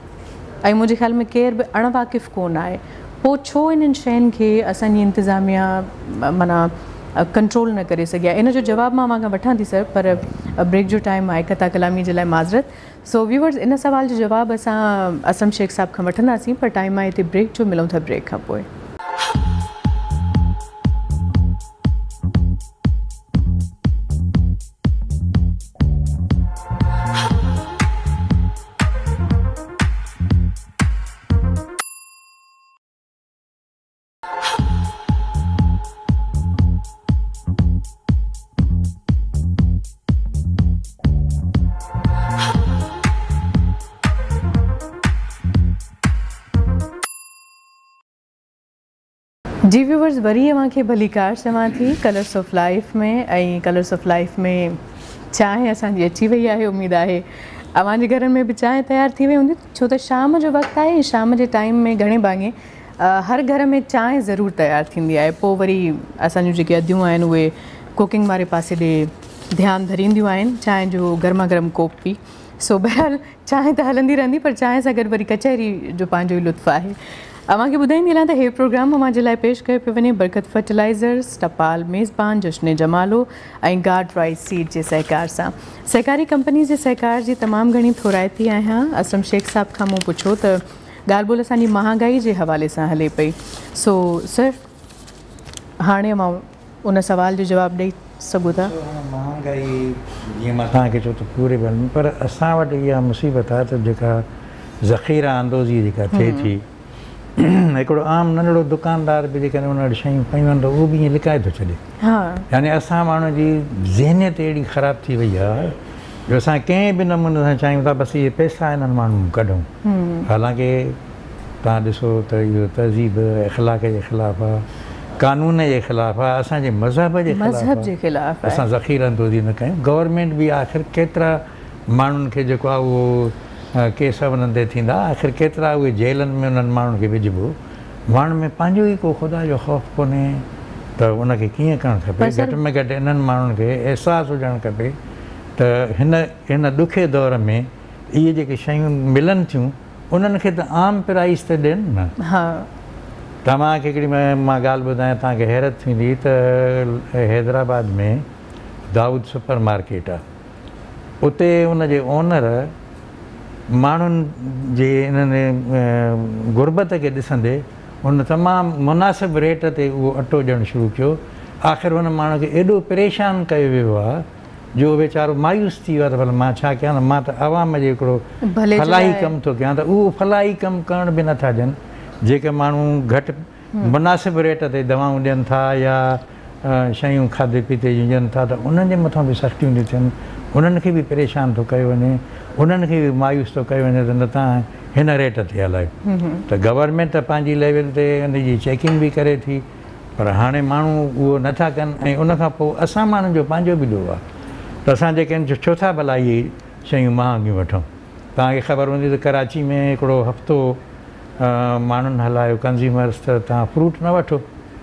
ऐं मुंहिंजे ख़्याल में केर बि अणवाक़िफ़ कोन आहे। पोइ छो इन्हनि शयुनि खे असांजी इंतिज़ामिया माना कंट्रोल न करे सघिया? इन जो जवाबु मां खां वठां थी सर, पर ब्रेक जो टाइम आहे, ख़ता कलामी जे लाइ माज़रत। सो व्यूवर्स, इन सवाल जो जवाबु असां असम शेख साहब खां वठंदासीं, पर टाइम आहे हिते ब्रेक जो, मिलूं था ब्रेक खां पोइ। जी व्यूवर्स, वरी अव्हांखे भलीकार चवां थी कलर्स ऑफ लाइफ में, ऐं कलर्स ऑफ लाइफ में चांहि असांजी अची वई आहे। उमेदु आहे अव्हांजे घरनि में बि चांहि तयारु थी वई हूंदी, छो त शाम जो वक़्तु आहे ऐं शाम जे टाइम में घणे भाङे हर घर में चांहि ज़रूरु तयारु थींदी आहे। पोइ वरी असांजूं जेके अदियूं आहिनि उहे कुकिंग वारे पासे ॾे ध्यानु धरींदियूं आहिनि, चांहि जो गर्मा गर्म कोप पी। सो बहरहाल चांहि त हलंदी रहंदी, पर चांहि सां गॾु वरी कचहरी जो पंहिंजो ई लुत्फ़ु आहे। अव्हांखे ॿुधाईंदी हलां त इहो प्रोग्राम अव्हां जे लाइ पेश कयो पियो वञे बरकत फर्टिलाइज़र्स, टपाल मेज़बान, जश्न जमालो ऐं गार्ड राइस सीड जे सहकार सां। सहकारी कंपनी जे सहकार जी तमामु घणी थोराइती आहियां। असम शेख साहब खां मूं पुछो त ॻाल्हि ॿोल असांजी महांगाई जे हवाले सां हले पई। सो सर, हाणे मां उन सवाल जो जवाबु ॾेई सघूं था? महांगाई जीअं मां तव्हांखे चयो त पूरे वर्ल्ड में, पर असां वटि इहा मुसीबत आहे त जेका ज़ख़ीरा अंदोज़ी जेका थिए थी, हिकिड़ो आम नंढड़ो दुकानदार बि जेकॾहिं उन वटि शयूं पयूं आहिनि त उहो बि ईअं लिकाए थो छॾे। यानी असां माण्हू जी ज़हनियत अहिड़ी ख़राबु थी वई आहे जो असां कंहिं बि नमूने सां चाहियूं था बसि इहे पैसा हिननि माण्हुनि कढूं। हालांकि तव्हां ॾिसो त इहो तहज़ीब इख़लाक़ जे ख़िलाफ़ु आहे, कानून जे ख़िलाफ़ु आहे, असांजे मज़हब जे ख़िलाफ़ु असां ज़ख़ीरा अंदोज़ी न कयूं। गवर्नमेंट बि आख़िर केतिरा माण्हुनि खे जेको आहे उहो केस उन्हनि ते थींदा, आख़िर केतिरा उहे जेलनि में उन्हनि माण्हुनि खे विझिबो। माण्हुनि में पंहिंजो ई को ख़ुदा जो ख़ौफ़ कोन्हे त उनखे कीअं करणु खपे। घटि में घटि इन्हनि माण्हुनि खे अहसासु हुजणु खपे त हिन ॾुखे दौर में इहे जेके शयूं मिलनि थियूं उन्हनि खे त आम प्राइस ते ॾियनि न। तव्हांखे हिकिड़ी मां ॻाल्हि ॿुधायां, तव्हांखे हैरत थींदी त हैदराबाद में दाऊद सुपर मार्केट आहे, उते उनजे ओनर माण्हुनि जे इन्हनि गुरबत खे ॾिसंदे उन तमामु मुनासिबु रेट ते उहो अटो ॾियणु शुरू कयो। आख़िर हुन माण्हू खे एॾो परेशान कयो वियो आहे जो वीचारो मायूस थी वियो आहे त भला मां छा कयां, मां त आवाम जो हिकिड़ो फलाही कमु थो कयां, त उहो फलाही कमु करण बि नथा ॾियनि। जेके माण्हू घटि मुनासिबु रेट ते दवाऊं ॾियनि था या शयूं खाधे पीते जूं ॾियनि था त उन्हनि जे मथां बि सख़्तियूं थी थियनि, उन्हनि खे बि परेशान थो कयो वञे, उन्हनि खे बि मायूस थो कयो वञे त न तव्हां हिन रेट ते हलायो। त गवर्नमेंट त पंहिंजी लेवल ते उनजी चेकिंग बि करे थी, पर हाणे माण्हू उहो नथा कनि। ऐं उनखां पोइ असां माण्हुनि जो पंहिंजो बि ॾोह आहे त असां जेके छो था भला इहे शयूं महांगियूं वठूं। तव्हांखे ख़बर हूंदी त कराची में हिकिड़ो हफ़्तो माण्हुनि हलायो कंज़्यूमर्स त तव्हां फ्रूट न वठो।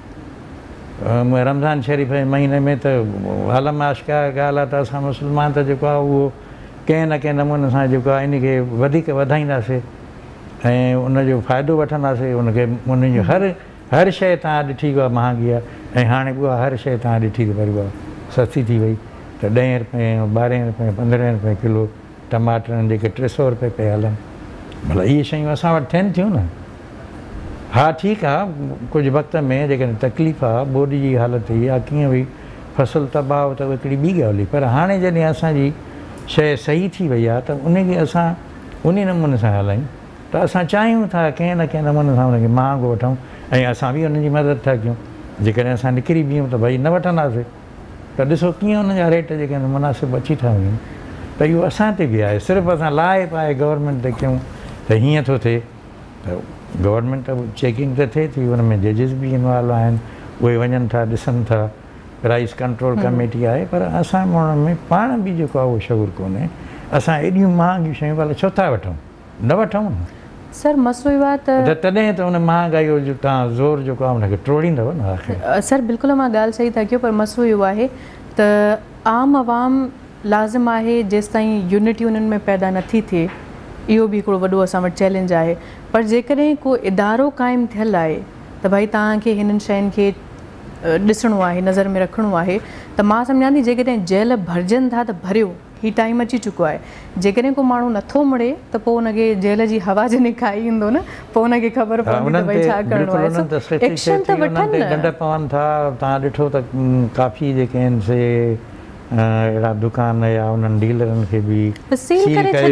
रमज़ान शरीफ़ जे महीने में त आलम आशिकार ॻाल्हि आहे त असां मुस्लमान त जेको आहे उहो कंहिं न कंहिं नमूने सां जेको आहे इन खे वधीक वधाईंदासीं ऐं उनजो फ़ाइदो वठंदासीं। उनखे उनजी हर शइ तव्हां ॾिठी उहा महांगी आहे, ऐं हाणे उहा हर शइ तव्हां ॾिठी त वरी उहा सस्ती थी वई। त 10 रुपए 12 रुपए 15 रुपए किलो टमाटरनि जेके 300 रुपए पिया हलनि, भला इहे शयूं असां वटि थियनि थियूं न। हा ठीकु आहे, कुझु वक़्त में जेकॾहिं तकलीफ़ आहे, बॉडी जी हालत हुई या कीअं हुई, फसल तबाह त हिकिड़ी ॿी ॻाल्हि हुई, पर हाणे जॾहिं असांजी शइ सही थी वई आहे त उनखे असां उन नमूने सां हलायूं त असां चाहियूं था कंहिं न कंहिं नमूने सां उनखे महांगो वठूं ऐं असां बि उन्हनि जी मदद था कयूं। जेकॾहिं असां निकिरी बीहूं त भई न वठंदासीं त ॾिसो कीअं उनजा रेट जेके आहिनि मुनासिबु अची था वञनि। त इहो असां ते बि आहे, सिर्फ़ु असां लाहे पाए गवर्नमेंट ते कयूं त हीअं थो थिए। त गवर्नमेंट चेकिंग त थिए थी, हुन में जजिस बि इन्वॉल्व आहिनि, उहे वञनि था ॾिसनि था, प्राइस कंट्रोल कमेटी आहे, पर असां माण्हुनि में पाण बि जेको आहे उहो शऊर कोन्हे। असां एॾियूं महांगियूं शयूं भला छो था वठूं, न वठूं न। सर मसइलो इहो आहे त तॾहिं त उन महांगाई जो तव्हां ज़ोर जेको आहे उनखे टोड़ींदव न आख़िर। सर बिल्कुलु मां ॻाल्हि सही था कयो, पर मसइलो इहो आहे त आम आवाम लाज़िम आहे जेसि ताईं यूनिटी उन्हनि में पैदा नथी थिए, इहो बि हिकिड़ो वॾो असां वटि चैलेंज आहे। पर जेकॾहिं को इदारो क़ाइमु थियलु आहे त भई तव्हांखे हिननि शयुनि खे ॾिसणो आहे, नज़र में रखिणो आहे, त मां सम्झां थी जेकॾहिं जेल भरिजनि था त भरियो, हीउ टाइम अची चुको आहे। जेकॾहिं को माण्हू नथो मुड़े त पोइ हुनखे जेल जी हवा जॾहिं खाई ईंदो न, पोइ हुनखे ख़बर पवंदी त भई छा करिणो आहे। एक्शन त वठनि न। ॾंड पवनि था। तव्हां ॾिठो त काफ़ी जेके आहिनि से अहिड़ा दुकान या उन्हनि डीलरनि खे बि सील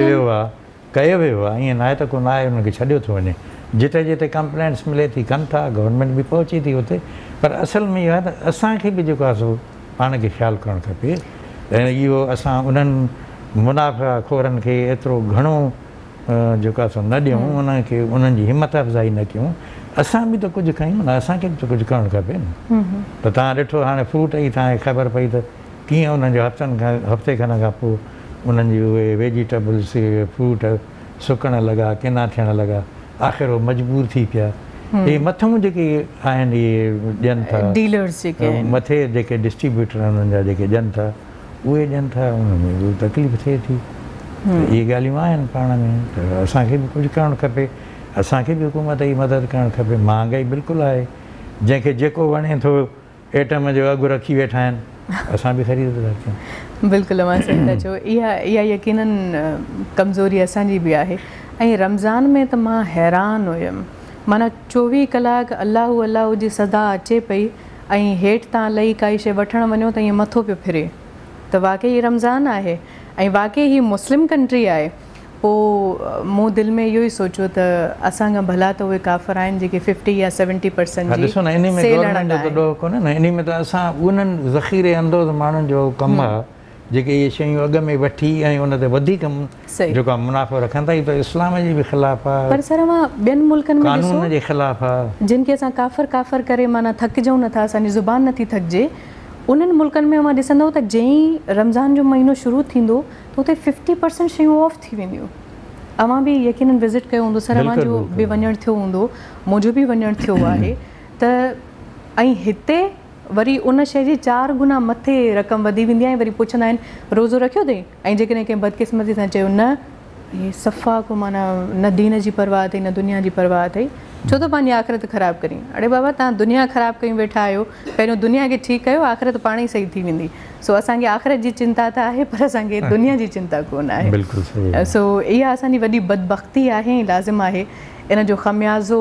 कयो वियो आहे। ईअं न आहे त को न आहे, हुनखे छॾियो थो वञे। जिते जिते कंप्लेंट्स मिले थी कनि था, गवर्नमेंट बि पहुचे थी उते, पर असल में इहो आहे त असांखे बि जेको आहे सो पाण खे ख़्यालु करणु खपे। ऐं इहो असां उन्हनि मुनाफ़ा खोरनि खे एतिरो घणो जेको आहे सो न ॾियूं, उन्हनि उन्हनि जी हिमत अफ़ज़ाई न कयूं। असां बि त कुझु कयूं न, असांखे बि त कुझु करणु खपे न। त तव्हां ॾिठो हाणे फ्रूट जी तव्हांखे ख़बर पई त कीअं उन्हनि जो हफ़्ते खन खां पोइ उन्हनि जी उहे वेजिटेबल्स फ्रूट सुकण लॻा, किना थियण लॻा, आख़िर उहे मजबूर थी पिया। इहे मथां जेके आहिनि इहे ॾियनि था डीलर्स, जेके मथे जेके डिस्ट्रीब्यूटर आहिनि उन्हनि जा जेके ॾियनि था उहे ॾियनि था, उनमें उहा तकलीफ़ थिए थी। इहे ॻाल्हियूं आहिनि पाण में, त असांखे बि कुझु करणु खपे। असांखे बि हुकूमत जी मदद करणु खपे। महांगाई बिल्कुलु आहे, जंहिंखे जेको वणे थो एटम जो अघु रखी वेठा आहिनि, असां बि ख़रीद था कयूं। बिल्कुलु मां सही था चओ, इहा यकीनन कमज़ोरी असांजी बि आहे। ऐं रमज़ान में त मां हैरान हुयमि, माना 24 कलाक अलाहू अलाहू जी सदा अचे पई ऐं हेठि तव्हां लही काई शइ वठणु वञो त ईअं मथो पियो फिरे। त वाक़ई रमज़ान आहे ऐं वाक़ई ही मुस्लिम कंट्री आहे, पोइ मूं दिलि में इहो ई सोचियो त असां खां भला त उहे काफ़िर आहिनि जेके 50 या 70% जी ॾिसो न, इन में गवर्नमेंट जो त ॾोह कोन्हे न, इन में त असां उन्हनि ज़ख़ीरे अंदोज़ माण्हुनि जो कमु आहे जेके इहे शयूं अॻ में वठी ऐं उन ते वधीक जेको आहे मुनाफ़ो रखनि था। इहो त इस्लाम जी बि ख़िलाफ़ु आहे, पर सर मां ॿियनि मुल्कनि में कानून जे ख़िलाफ़ु आहे, जिन खे असां काफ़िर करे माना थकिजूं नथा, असांजी ज़ुबान नथी थकिजे। उन्हनि मुल्कनि में मां ॾिसंदो त जेई रमज़ान जो महीनो शुरू थींदो त उते 50% शयूं ऑफ थी वेंदियूं। अवां बि यकीनन विज़िट कयो हूंदो, सर अवां जो बि वञणु थियो हूंदो, मुंहिंजो बि वञणु थियो आहे त ऐं हिते वरी उन शइ जी 4 गुना मथे रक़म वधी वेंदी आहे। वरी पुछंदा आहिनि रोज़ो रखियो अथई, ऐं जेकॾहिं कंहिं बदकिस्मती सां चयो न, इहे सफ़ा को माना न दीन जी परवाह अथई न दुनिया जी परवाह अथई, छो त पंहिंजी आख़िरत ख़राबु करी। अड़े बाबा तव्हां दुनिया ख़राबु कयूं वेठा आहियो, पहिरियों दुनिया खे ठीकु कयो, आख़िरत पाण ई सही थी वेंदी। सो असांखे आख़िरत जी चिंता त आहे, पर असांखे दुनिया जी चिंता कोन आहे। बिल्कुलु सही। सो इहा असांजी वॾी बदबख़्ती आहे, लाज़िम आहे इन जो ख़मियाज़ो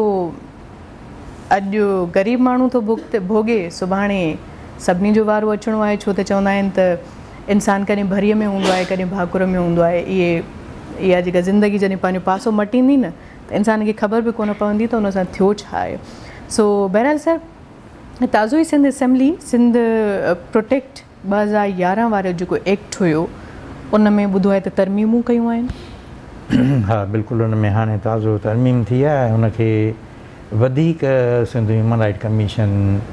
अॼु ग़रीब माण्हू थो भोगे, सुभाणे सभिनी जो वारो अचिणो आहे। छो त चवंदा आहिनि त इंसानु कॾहिं भरीअ में हूंदो आहे, कॾहिं भाकुर में हूंदो आहे। इहा जेका ज़िंदगी जॾहिं पंहिंजो पासो मटींदी न त इंसान खे ख़बर बि कोन पवंदी त उन सां थियो छा आहे। सो बहरहाल सर, ताज़ो ई सिंध असेंबली सिंध प्रोटेक्ट 2011 वारो जेको एक्ट हुयो उन में ॿुधो आहे त तरमीमूं कयूं आहिनि। हा बिल्कुलु, उन में हाणे ताज़ो तरमीम थी आहे। हुनखे वधीक सिंध ह्यूमन राइट कमीशन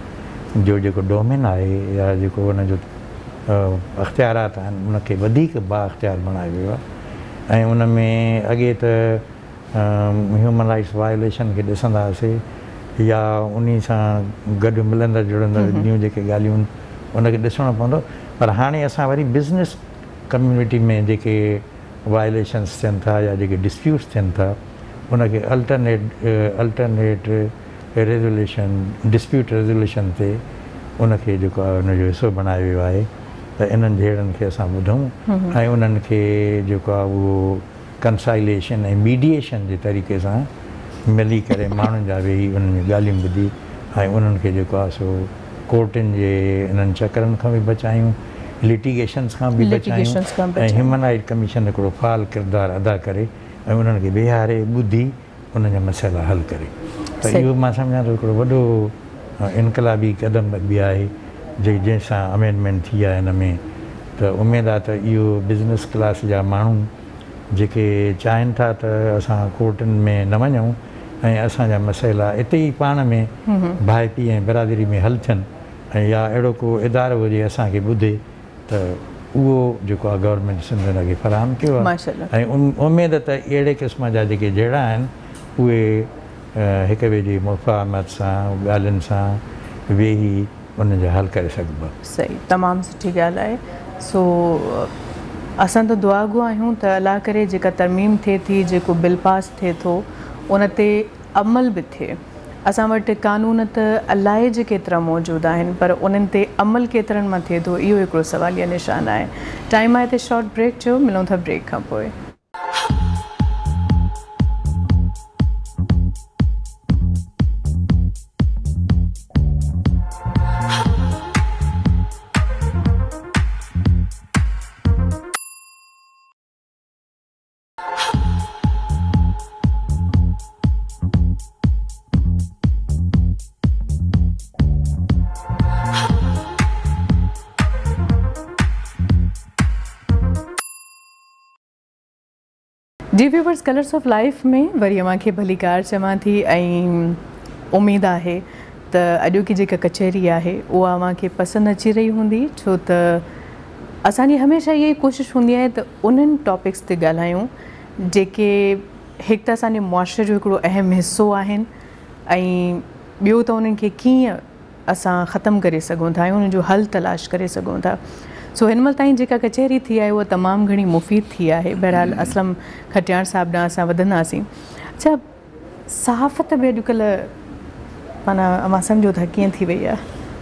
जो जेको डोमेन आहे या जेको हुनजो अख़्तियारात आहिनि उनखे वधीक बाअख़्तियार बणायो वियो आहे। ऐं उन में अॻे त ह्यूमन राइट्स वायोलेशन खे ॾिसंदा हुआसीं या उन सां गॾु मिलंदड़ जुड़ंदड़ ॿियूं जेके ॻाल्हियूं उनखे ॾिसणो पवंदो। पर हाणे असां वरी बिज़नेस कम्यूनिटी में जेके वायोलेशन्स थियनि था या जेके डिस्प्यूट्स थियनि था उनखे अल्टरनेट रेज़ोल्यूशन डिस्प्यूट रेज़ोल्यूशन ते उनखे जेको आहे उनजो हिसो बणायो वियो आहे त इन्हनि जहिड़नि खे असां ॿुधूं ऐं उन्हनि खे जेको आहे उहो कंसाइलेशन ऐं मीडिएशन जे तरीक़े सां मिली करे माण्हुनि जा वेही उन्हनि जी ॻाल्हियूं ॿुधी ऐं उन्हनि खे जेको आहे सो कोर्टुनि जे इन्हनि चकरनि खां बि बचायूं, लिटिगेशन्स खां बि बचायूं ऐं ह्यूमन राइट कमीशन हिकिड़ो फ़ाल किरदारु अदा करे ऐं उन्हनि खे बीहारे ॿुधी उन्हनि जा मसइला हल करे। त इहो मां सम्झां थो हिकिड़ो वॾो इनक़लाबी क़दम बि आहे जंहिंसां अमेंडमेंट थी आहे हिन में। त उमेदु आहे त इहो बिज़नेस क्लास जा माण्हू जेके चाहिनि था त असां कोर्टुनि में न वञूं ऐं असांजा मसइला हिते ई पाण में भाइपी ऐं बिरादरी में हल थियनि ऐं या अहिड़ो को इदारो हुजे असांखे ॿुधे त उहो जेको आहे गवर्नमेंट सिंध हुनखे फ़राहम कयो आहे। ऐं उमेदु त अहिड़े क़िस्म जा जेके जहिड़ा आहिनि उहे हिक ॿिए जी मुफ़ाहमत सां ॻाल्हियुनि सां वेही उनजो हल करे सघिबो। सही, तमामु सुठी ॻाल्हि आहे। सो असां त दुआ गो आहियूं त अलाह करे जेका तरमीम थिए थी, जेको बिल पास थिए थो उन ते अमल बि थिए। असां वटि कानून त अलाए जे केतिरा मौजूदु आहिनि, पर उन्हनि ते अमल केतिरनि मां थिए थो इहो हिकिड़ो सवालिया निशान आहे। टाइम आहे त शॉर्ट ब्रेक जो, मिलूं था ब्रेक खां पोइ। जी व्यूवर्स, कलर्स ऑफ लाइफ में वरी अव्हांखे भली कार चवां थी ऐं उमेदु आहे त अॼोकी जेका कचहरी आहे उहा अव्हांखे पसंदि अची रही हूंदी, छो त असांजी हमेशह इहा ई कोशिशि हूंदी आहे त उन्हनि टॉपिक्स ते ॻाल्हायूं जेके हिकु त असांजे मुआशरे जो हिकिड़ो अहम हिसो आहिनि ऐं ॿियो त उन्हनि खे कीअं असां ख़तमु करे सघूं था ऐं उन्हनि जो हल तलाश करे सघूं था। सो हिन महिल ताईं जेका कचहरी थी आहे उहा तमामु घणी मुफ़ीद थी आहे। बहरहाल असलम खटियाण साहिब ॾांहुं असां वधंदासीं। अच्छा, सहाफ़त बि अॼुकल्ह माना अवां सम्झो था कीअं थी वई आहे।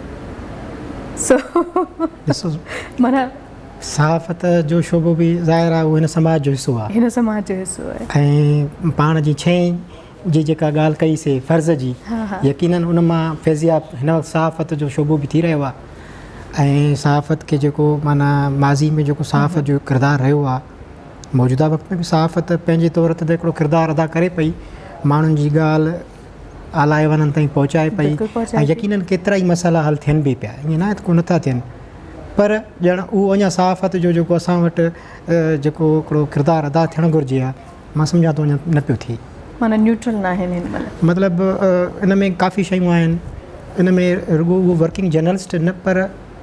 सो माना सहाफ़त जो शोबो बि ज़ाहिर आहे उहो हिन समाज जो हिसो आहे, हिन समाज जो हिसो आहे। ऐं पाण जी छहें जी जेका ॻाल्हि कईसीं फ़र्ज़ जी, यकीनन उन मां फैज़ियाब हिन वक़्तु सहाफ़त जो शोबो बि थी रहियो आहे। ऐं सहाफ़त खे जेको माना माज़ी में जेको सहाफ़त जो किरदारु रहियो आहे, मौजूदा वक़्त में बि सहाफ़त पंहिंजे तौर ते हिकिड़ो किरदारु अदा करे पई, माण्हुनि जी ॻाल्हि आलाए वञनि ताईं पहुचाए पई, ऐं यकीननि केतिरा ई मसाइला हल थियनि बि पिया, ईअं न आहे त को नथा थियनि, पर ॼण उहो अञा सहाफ़त जो जेको असां वटि जेको हिकिड़ो किरदारु अदा थियणु घुरिजे आहे, मां सम्झां थो अञा न पियो थिए। माना न्यूट्रल न आहिनि हिन महिल, मतिलबु इन में काफ़ी शयूं आहिनि, इन में रुॻो उहो वर्किंग जर्नलिस्ट न पर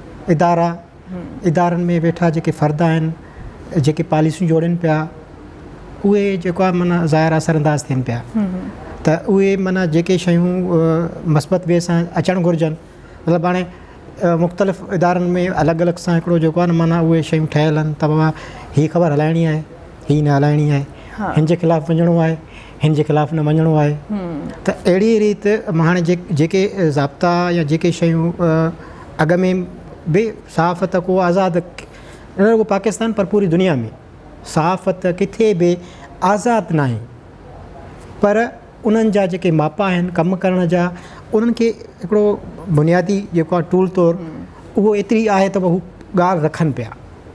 इदारनि में वेठा जेके फ़र्द आहिनि, जेके पॉलिसियूं जोड़नि पिया, उहे जेको आहे माना ज़ाहिर असरअंदाज़ थियनि पिया, त उहे माना जेके शयूं मस्बत वे सां अचणु घुरिजनि, मतिलबु हाणे मुख़्तलिफ़ इदारनि में अलॻि अलॻि सां हिकिड़ो जेको आहे न माना उहे शयूं ठहियल आहिनि, तव्हां हीअ ख़बर हलाइणी आहे, हीअ न हलाइणी आहे, हिन जे ख़िलाफ़ु वञिणो आहे, हिन जे ख़िलाफ़ु न वञिणो आहे, त अहिड़ी रीति हाणे जेके ज़ाब्ता या जेके शयूं अॻ में बि सहाफ़त को आज़ादु, न रुॻो पाकिस्तान पर पूरी दुनिया में सहाफ़त किथे बि आज़ादु न आहे, पर उन्हनि जा जेके मापा आहिनि कमु करण जा, उन्हनि खे हिकिड़ो बुनियादी जेको आहे टूल तौरु उहो एतिरी आहे त हू ॻाल्हि रखनि पिया।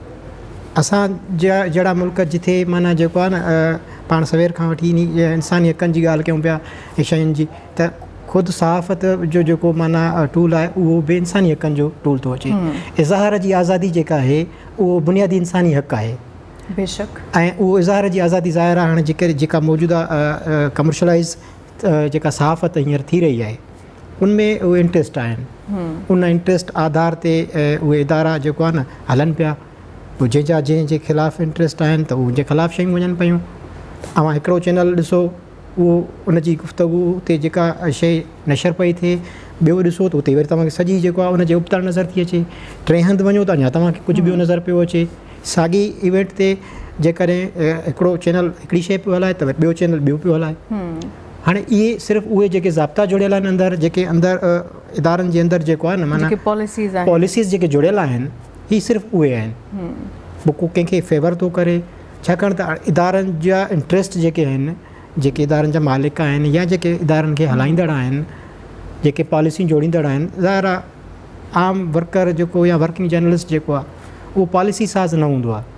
असां जहिड़ा मुल्क जिथे माना जेको आहे न पाण सवेर खां वठी इंसानी हक़नि जी ॻाल्हि कयूं पिया ऐं शयुनि जी, त ख़ुदि सहाफ़त जो जेको माना टूल आहे उहो बि इंसानी हक़नि जो टूल थो अचे। इज़हार जी आज़ादी जेका आहे उहो बुनियादी इंसानी हक़ आहे बेशक, ऐं उहो इज़हार जी आज़ादी ज़ाहिर आहे हाणे जेका मौजूदा कमर्शलाइज़ जेका सहाफ़त हींअर थी रही आहे, उनमें उहे इंट्रस्ट आहिनि, उन इंट्रस्ट आधार ते उहे इदारा जेको आहे न हलनि पिया, पोइ जंहिंजे ख़िलाफ़ु इंट्रस्ट आहिनि त उन जे ख़िलाफ़ु शयूं वञनि पियूं। तव्हां हिकिड़ो चैनल ॾिसो, उहो उनजी गुफ़्तगू उते जेका शइ नशर पई थिए, ॿियो ॾिसो त उते वरी तव्हांखे सॼी जेको आहे उनजे उबतड़ नज़र थी अचे, टे हंधि वञो त अञा तव्हांखे कुझु ॿियो नज़र पियो अचे। साॻी इवेंट ते जेकॾहिं हिकिड़ो चैनल हिकिड़ी शइ पियो हलाए त वरी ॿियो चैनल ॿियो पियो हलाए। हाणे इहे सिर्फ़ु उहे जेके ज़ाब्ता जुड़ियल आहिनि अंदरि, जेके अंदरि इदारनि जे अंदरि जेको आहे न माना पॉलिसीज़ जेके जुड़ियल आहिनि, ही सिर्फ़ु उहे आहिनि, पोइ को कंहिंखे फेवर थो करे, छाकाणि त इदारनि जा इंट्रस्ट जेके आहिनि, जेके इदारनि जा मालिक आहिनि या जेके इदारनि खे हलाईंदड़ आहिनि, जेके पॉलिसियूं जोड़ींदड़ आहिनि, ज़ाहिर आहे आम वर्कर जेको या वर्किंग जर्नलिस्ट जेको आहे उहो पॉलिसी साज़ न हूंदो आहे।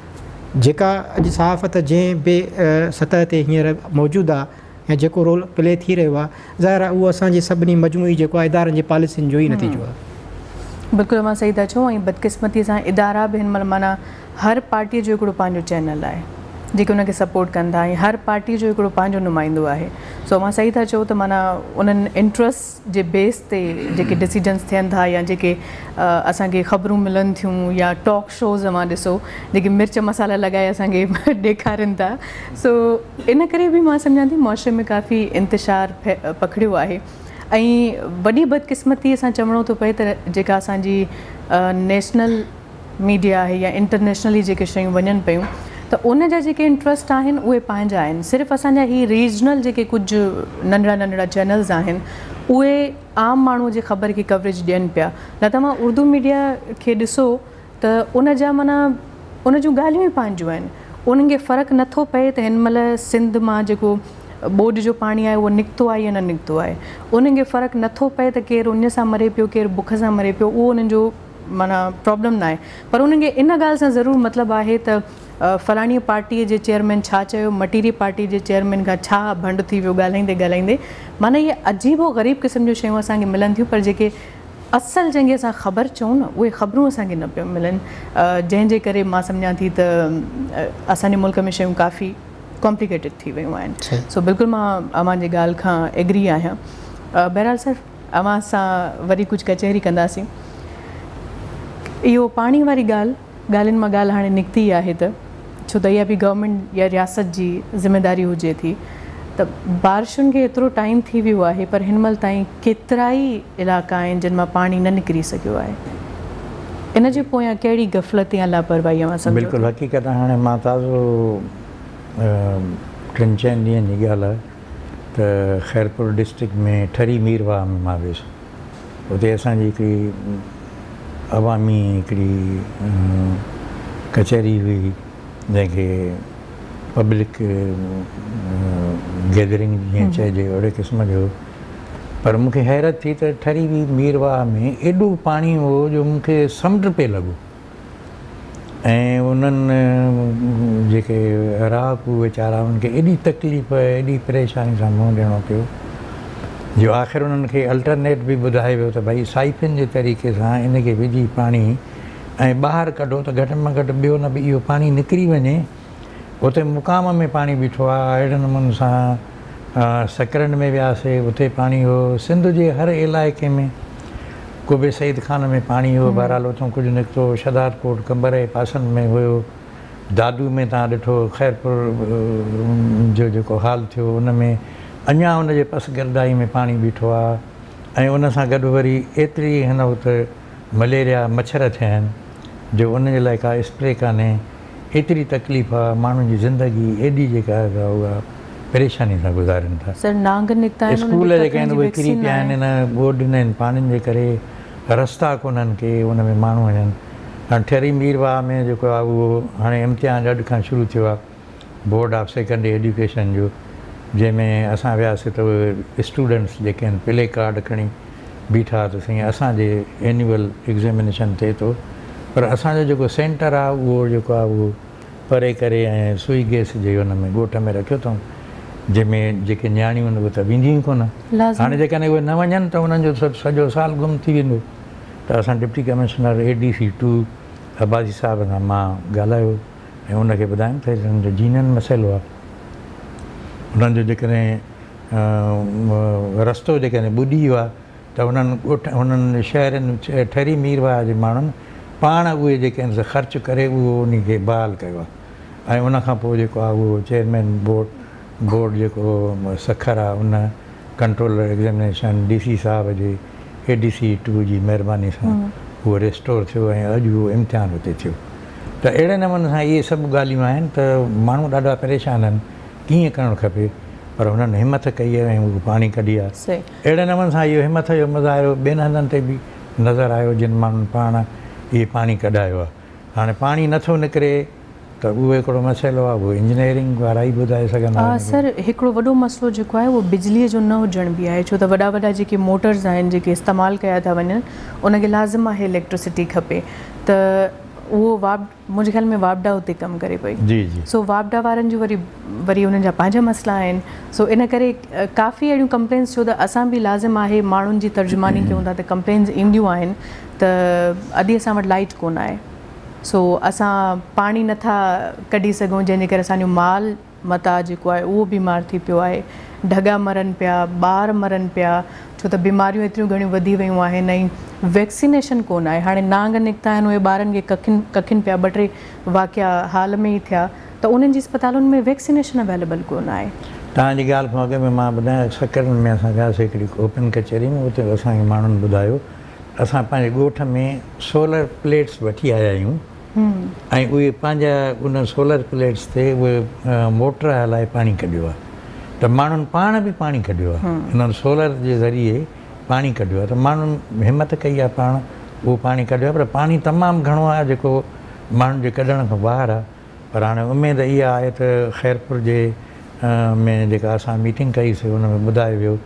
जेका अॼु सहाफ़त जंहिं बि सतह ते हींअर मौजूदु आहे या जेको रोल प्ले थी रहियो आहे, ज़ाहिर आहे उहो असांजे सभिनी मजमूई जेको आहे इदारनि जे पॉलिसियुनि जो ई नतीजो आहे। बिल्कुलु मां सही था चओ, ऐं बदक़िस्मतीअ सां इदारा बि हिन महिल माना हर पार्टीअ जो हिकिड़ो पंहिंजो चैनल आहे जेके उनखे सपोर्ट कंदा, ऐं हर पार्टीअ जो हिकिड़ो पंहिंजो नुमाइंदो आहे। सो मां सही था चओ त माना उन्हनि इंट्रस्ट जे बेस ते जेके डिसीजन्स थियनि था या जेके असांखे ख़बरूं मिलनि थियूं या टॉक शोज़ मां ॾिसो जेके मिर्च मसाला लॻाए असांखे ॾेखारनि था, सो इन करे बि मां सम्झां थी मुआशरे में काफ़ी इंतिशार पकड़ियो आहे। ऐं वॾी बदक़िस्मतीअ सां चवणो थो पए त जेका असांजी नेशनल मीडिया आहे या इंटरनेशनली जेके शयूं वञनि पियूं, त उन जा जेके इंट्रस्ट आहिनि उहे पंहिंजा आहिनि। सिर्फ़ु असांजा ही रीजनल जेके कुझु नंढड़ा नंढड़ा चैनल्स आहिनि उहे आम माण्हूअ जे ख़बर खे कवरेज ॾियनि पिया। न तव्हां उर्दू मीडिया खे ॾिसो त उन जा माना उन जूं ॻाल्हियूं ई पंहिंजियूं आहिनि, उन्हनि खे फ़र्क़ु नथो पए त हिन महिल सिंध मां जेको बोड जो पाणी आहे उहो निकितो आहे या न निकितो आहे, उन्हनि खे फ़र्क़ु नथो पए त केरु उन सां मरे पियो, केरु बुख सां मरे पियो, उहो उन्हनि जो माना प्रॉब्लम न आहे। पर उन्हनि खे इन ॻाल्हि सां ज़रूरु मतिलबु आहे त फलाणी पार्टीअ जे चेयरमैन छा चयो, मटीरी पार्टी जे चेयरमैन खां छा भंड थी वियो ॻाल्हाईंदे ॻाल्हाईंदे। माना इहे अजीबो ग़रीब क़िस्म जूं शयूं असांखे मिलनि थियूं, पर जेके असल जंहिंखे असां ख़बर चऊं न उहे ख़बरूं असांखे न पियूं मिलनि, जंहिंजे करे मां सम्झां थी त असांजे मुल्क में शयूं काफ़ी कॉम्प्लिकेटेड थी वियूं आहिनि। सो बिल्कुलु मां अव्हां जी ॻाल्हि खां एग्री आहियां। बहरहाल सर, अव्हां सां वरी कुझु कचहरी कंदासीं। इहो पाणी वारी ॻाल्हियुनि मां ॻाल्हि हाणे निकिती आहे त छो त इहा बि गवर्नमेंट या रियासत जी ज़िमेदारी हुजे थी, त बारिशुनि खे एतिरो टाइम थी वियो आहे पर हिन महिल ताईं केतिरा ई इलाइक़ा आहिनि जिन मां पाणी न निकिरी सघियो आहे। इन जे पोयां कहिड़ी गफ़लत या लापरवाही अव्हां सम्झो? बिल्कुलु हक़ीक़त हाणे मां ताज़ो 3-4 ॾींहंनि जी ॻाल्हि आहे त ख़ैरपुर डिस्ट्रिक्ट में ठरी मीरवाह में मां वियुसि। उते असांजी हिकिड़ी अवामी हिकिड़ी कचहरी हुई जंहिंखे पब्लिक गैदरिंग जीअं चइजे अहिड़े क़िस्म जो पर मूंखे हैरत थी त ठरी हुई मीरवाह में एॾो पाणी हो जो मूंखे समुंड पे लॻो ऐं उन्हनि जेके राहकू वीचारा उनखे एॾी तकलीफ़ एॾी परेशानी सां मुंहुं ॾियणो पियो जो आख़िर उन्हनि खे अल्टरनेट बि ॿुधाए वियो त भई साइफिन जे तरीक़े सां इनखे विझी पाणी ऐं ॿाहिरि कढो त घटि में घटि ॿियो न बि इहो पाणी निकिरी वञे। उते मुक़ाम में पाणी बीठो आहे, अहिड़े नमूने सां सकरन में वियासीं, उते पाणी हो, सिंध जे हर इलाइक़े में, कुबे सईद खान में पाणी हो, बहरहाल उतां कुझु निकितो, शदादकोट कंबर जे पासनि में हुयो, दादू में तव्हां ॾिठो ख़ैरपुर जो जेको हाल थियो उन में अञा उनजे पसगिरदाई में पाणी बीठो आहे ऐं उन सां गॾु वरी एतिरी हिन वक़्तु मलेरिया मच्छर थिया आहिनि जो उनजे लाइ का स्प्रे कान्हे, एतिरी तकलीफ़ आहे, माण्हुनि जी ज़िंदगी एॾी जेका आहे उहा परेशानी सां गुज़ारनि था। सर नांग निकिता आहिनि, स्कूल जेके आहिनि उहे किरी पिया आहिनि, हिन ॿोॾ ॾिना आहिनि पाणिनि जे करे, रस्ता कोन्हनि के उन में माण्हू वञनि। हाणे ठरी मीरवाह में जेको आहे उहो हाणे इम्तिहान अॼु खां शुरू थियो आहे बोर्ड ऑफ सेकेंडरी एजुकेशन जो, जंहिंमें असां वियासीं त उहे स्टूडेंट्स जेके आहिनि प्ले कार्ड खणी बीठा त साईं असांजे एन्यूअल एग्ज़ामिनेशन थिए थो, पर असांजो जेको सेंटर आहे उहो जेको आहे उहो परे करे ऐं सुई गैस जे हुन में ॻोठ में रखियो अथऊं, जंहिंमें जेके नियाणियूं आहिनि उहे त वेंदियूं ई कोन। हाणे जेकॾहिं उहे न वञनि त उन्हनि जो सॼो साल गुम थी वेंदो। त असां डिप्टी कमिश्नर ADC 2 अब्बासी साहिब सां मां ॻाल्हायो ऐं उनखे ॿुधायमि त हिननि जो जीनन मसइलो आहे, उन्हनि जो जेकॾहिं रस्तो जेकॾहिं ॿुॾी वियो आहे त उन्हनि शहरनि ठरी मीरवाह जे माण्हुनि पाण उहे जेके आहिनि ख़र्च करे उहो उनखे बहाल कयो आहे ऐं उनखां पोइ जेको आहे उहो चेयरमैन बोर्ड जेको सखर आहे उन कंट्रोलर एग्ज़ामिनेशन DC साहिब जे ADC 2 जी महिरबानी सां उहो रिस्टोर थियो ऐं अॼु उहो इम्तिहान हुते थियो। त अहिड़े नमूने सां इहे सभु ॻाल्हियूं आहिनि त माण्हू ॾाढा परेशान आहिनि, कीअं करणु खपे, पर हुननि हिमत कई आहे ऐं उहो पाणी कढी आहे। अहिड़े नमूने सां इहो हिमत जो मुज़ाहिरो ॿियनि हंधनि ते बि नज़र आयो जिन माण्हुनि पाण इहे पाणी कढायो आहे। हाणे पाणी नथो निकिरे त उहो हिकिड़ो मसइलो आहे, उहो इंजीनियरिंग वारा ई ॿुधाए सघंदा। सर हिकिड़ो वॾो मसइलो जेको आहे उहो बिजलीअ जो न हुजण बि आहे, छो त वॾा वॾा जेके मोटर्स आहिनि जेके इस्तेमालु कया था वञनि उनखे लाज़िम आहे इलेक्ट्रिसिटी खपे, त उहो मुंहिंजे ख़्याल में वापडा उते कमु करे पई। जी सो वापडा वारनि जो वरी उन्हनि जा पंहिंजा मसइला आहिनि। सो इन करे काफ़ी अहिड़ियूं कंप्लेन्स, छो त असां बि लाज़िम आहे माण्हुनि जी तर्जुमानी कयूं था त कंप्लेन्स ईंदियूं आहिनि त अॼु असां वटि लाइट कोन आहे, सो असां पाणी नथा कढी सघूं, जंहिंजे करे असांजो माल मता जेको आहे उहो बीमार थी पियो आहे, ढगा मरनि पिया, ॿार मरनि पिया, छो त बीमारियूं एतिरियूं घणियूं वधी वियूं आहिनि ऐं वैक्सीनेशन कोन आहे। हाणे नांग निकिता आहिनि, उहे ॿारनि खे कखिन पिया, 2-3 वाक़िया हाल में ई थिया, त उन्हनि जी अस्पतालुनि में वैक्सीनेशन अवेलेबल कोन आहे। तव्हांजी ॻाल्हि खां अॻु में मां ॿुधायां सकरनि में असां वियासीं हिकिड़ी ओपन कचहरी में, उते असांखे माण्हुनि ॿुधायो असां पंहिंजे ॻोठ में सोलर प्लेट्स वठी आया आहियूं ऐं उहे पंहिंजा उन सोलर प्लेट्स ते उहे मोटर हलाए पाणी कढियो आहे, त माण्हुनि पाण बि पाणी कढियो आहे, इन्हनि सोलर जे ज़रिए पाणी कढियो आहे, त माण्हुनि हिमत कई आहे पाण उहो पाणी कढियो आहे। पर पाणी तमामु घणो आहे जेको माण्हुनि जे कढण खां ॿाहिरि आहे। पर हाणे उमेदु इहा आहे त ख़ैरपुर जे में जेका असां मीटिंग कईसीं उन में ॿुधायो वियो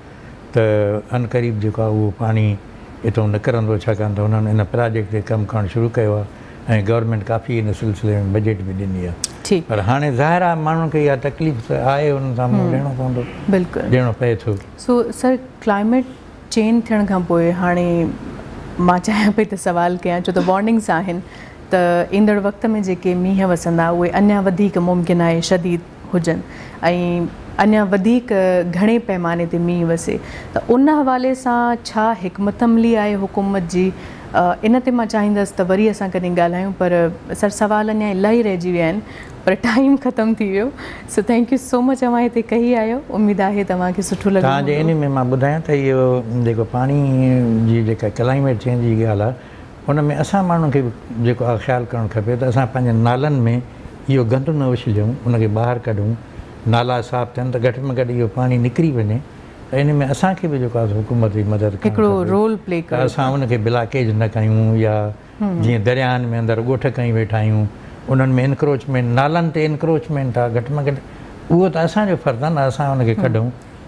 त अनक़रीब जेको आहे उहो पाणी हितां निकिरंदो, छाकाणि त हुननि इन प्रोजेक्ट ते कमु करणु शुरू कयो आहे ऐं गवर्नमेंट काफ़ी इन सिलसिले में बजट बि ॾिनी आहे। पर हाणे ज़ाहिर आहे माण्हुनि खे इहा तकलीफ़ त आहे, हुन सां ॾियणो पवंदो, बिल्कुलु ॾियणो पए थो। सो सर क्लाइमेट चेंज थियण खां पोइ हाणे मां चाहियां पई त सवाल कयां, छो त वार्निंग्स आहिनि त ईंदड़ वक़्त में जेके मींहं वसंदा उहे अञा वधीक मुमकिन आहे शदीद हुजनि ऐं अञा वधीक घणे पैमाने ते मींहुं वसे, त उन हवाले सां छा हिकमत अमली आहे हुकूमत जी, इन ते मां चाहींदसि त वरी असां कॾहिं ॻाल्हायूं। पर सर सवाल अञा इलाही रहिजी विया आहिनि, पर टाइम ख़तमु थी वियो। So thank you so much, तव्हां हिते कई आहियो, उमेदु आहे तव्हांखे सुठो लॻो। तव्हांजे इन में मां ॿुधायां त इहो जेको पाणी जी जेका क्लाइमेट चेंज जी ॻाल्हि आहे हुन में असां माण्हुनि खे जेको आहे ख़्यालु करणु खपे त असां पंहिंजे नालनि में इहो गंदु न विझूं, उनखे ॿाहिरि कढूं, नाला साफ़ु थियनि त घटि में घटि इहो पाणी निकिरी वञे, त इन में असांखे बि जेको आहे हुकूमत जी मदद हिकिड़ो रोल प्ले करणु, असां उनखे ब्लॉकेज न कयूं या जीअं दरियाहनि में अंदरि ॻोठ कई वेठा आहियूं, उन्हनि में इनक्रोचमेंट, नालनि ते इनक्रोचमेंट आहे, घटि में घटि उहो त असांजो फ़र्ज़ु आहे न, असां उनखे कढूं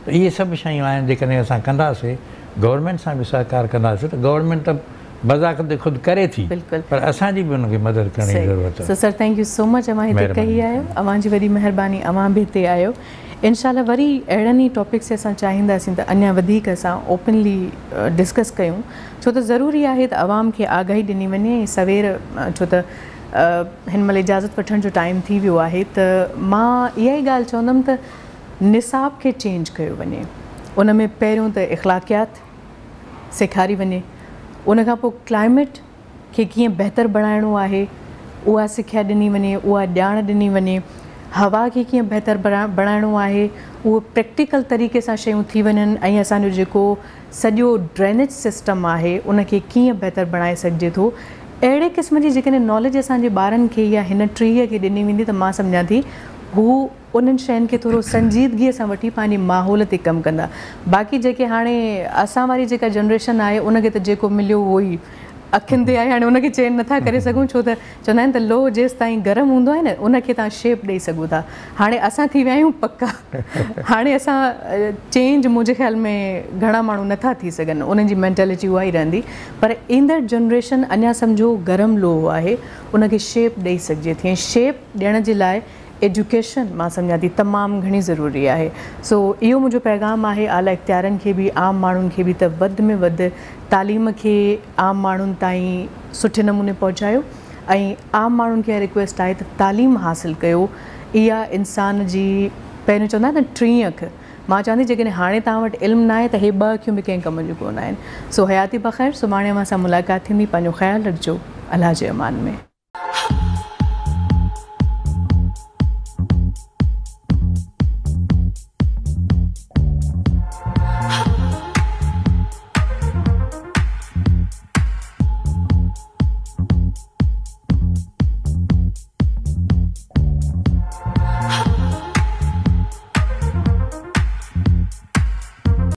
त इहे सभु शयूं आहिनि जेकॾहिं असां कंदासीं गवर्नमेंट सां बि सहकार कंदासीं त गवर्नमेंट त बज़ाक़त ख़ुदि करे थी पर असांजी बि उनखे मदद करण जी ज़रूरत आहे। So sir thank you so much अवां हिते कही आयो, अवांजी वॾी महिरबानी, अवां बि हिते आयो। इंशाल्लाह वरी अहिड़नि ई टॉपिक्स ते असां चाहींदासीं त अञा वधीक असां ओपनली डिस्कस कयूं, छो त ज़रूरी आहे त अवाम खे आगाही ॾिनी वञे सवेर, छो त हिन महिल इजाज़त वठण जो टाइम थी वियो आहे। त मां इहा ई ॻाल्हि चवंदमि त निसाब खे चेंज कयो वञे, उन में पहिरियों त इख़लाक़ियात सेखारी वञे, उन खां पोइ क्लाइमेट खे कीअं बहितर बणाइणो आहे उहा सिख्या ॾिनी वञे, उहा ॼाण ॾिनी वञे, हवा खे कीअं बहितर बणाइणो आहे उहो प्रैक्टिकल तरीक़े सां शयूं थी वञनि, ऐं असांजो जेको सॼो ड्रेनेज सिस्टम आहे उनखे कीअं बहितर बणाए सघिजे थो। अहिड़े क़िस्म जी जेकॾहिं नॉलेज असांजे ॿारनि खे या हिन टीह खे ॾिनी वेंदी त मां सम्झां थी हू उन्हनि शयुनि खे थोरो संजीदगीअ सां वठी पंहिंजे माहौल ते कमु कंदा। बाक़ी जेके हाणे असां वारी जेका जनरेशन आहे उनखे त जेको मिलियो उहो ई अखियुनि ते आहे, हाणे उनखे चेंज नथा करे सघूं, छो त चवंदा आहिनि त लोह जेसि ताईं गरम हूंदो आहे न उनखे तव्हां शेप ॾेई सघो था। हाणे असां थी विया आहियूं पका, हाणे असां चेंज मुंहिंजे ख़्याल में घणा माण्हू नथा थी सघनि, उन्हनि जी मैंटेलिटी उहा ई रहंदी, पर ईंदड़ जनरेशन अञा सम्झो गरम लोह आहे उनखे शेप ॾेई सघिजे थी, ऐं शेप ॾियण जे लाइ एजुकेशन मां सम्झां थी तमामु घणी ज़रूरी आहे। सो इहो मुंहिंजो पैगाम आहे आला इख़्तियारनि खे बि, आम माण्हुनि खे बि, त वधि में वधि तालीम खे आम माण्हुनि ताईं सुठे नमूने पहुचायो, ऐं आम माण्हुनि खे रिक्वेस्ट आहे त तालीम हासिलु कयो। इहा इंसान जी पहिरियों चवंदा आहिनि न टीह अख, मां चवंदी जेकॾहिं हाणे तव्हां वटि इल्मु न आहे त हे ॿ अखियूं बि कंहिं कम जूं कोन आहिनि। सो हयाती बख़ैर, सुभाणे असां मुलाक़ात थींदी, पंहिंजो ख़्यालु रखिजो, अलाह जे अमान में।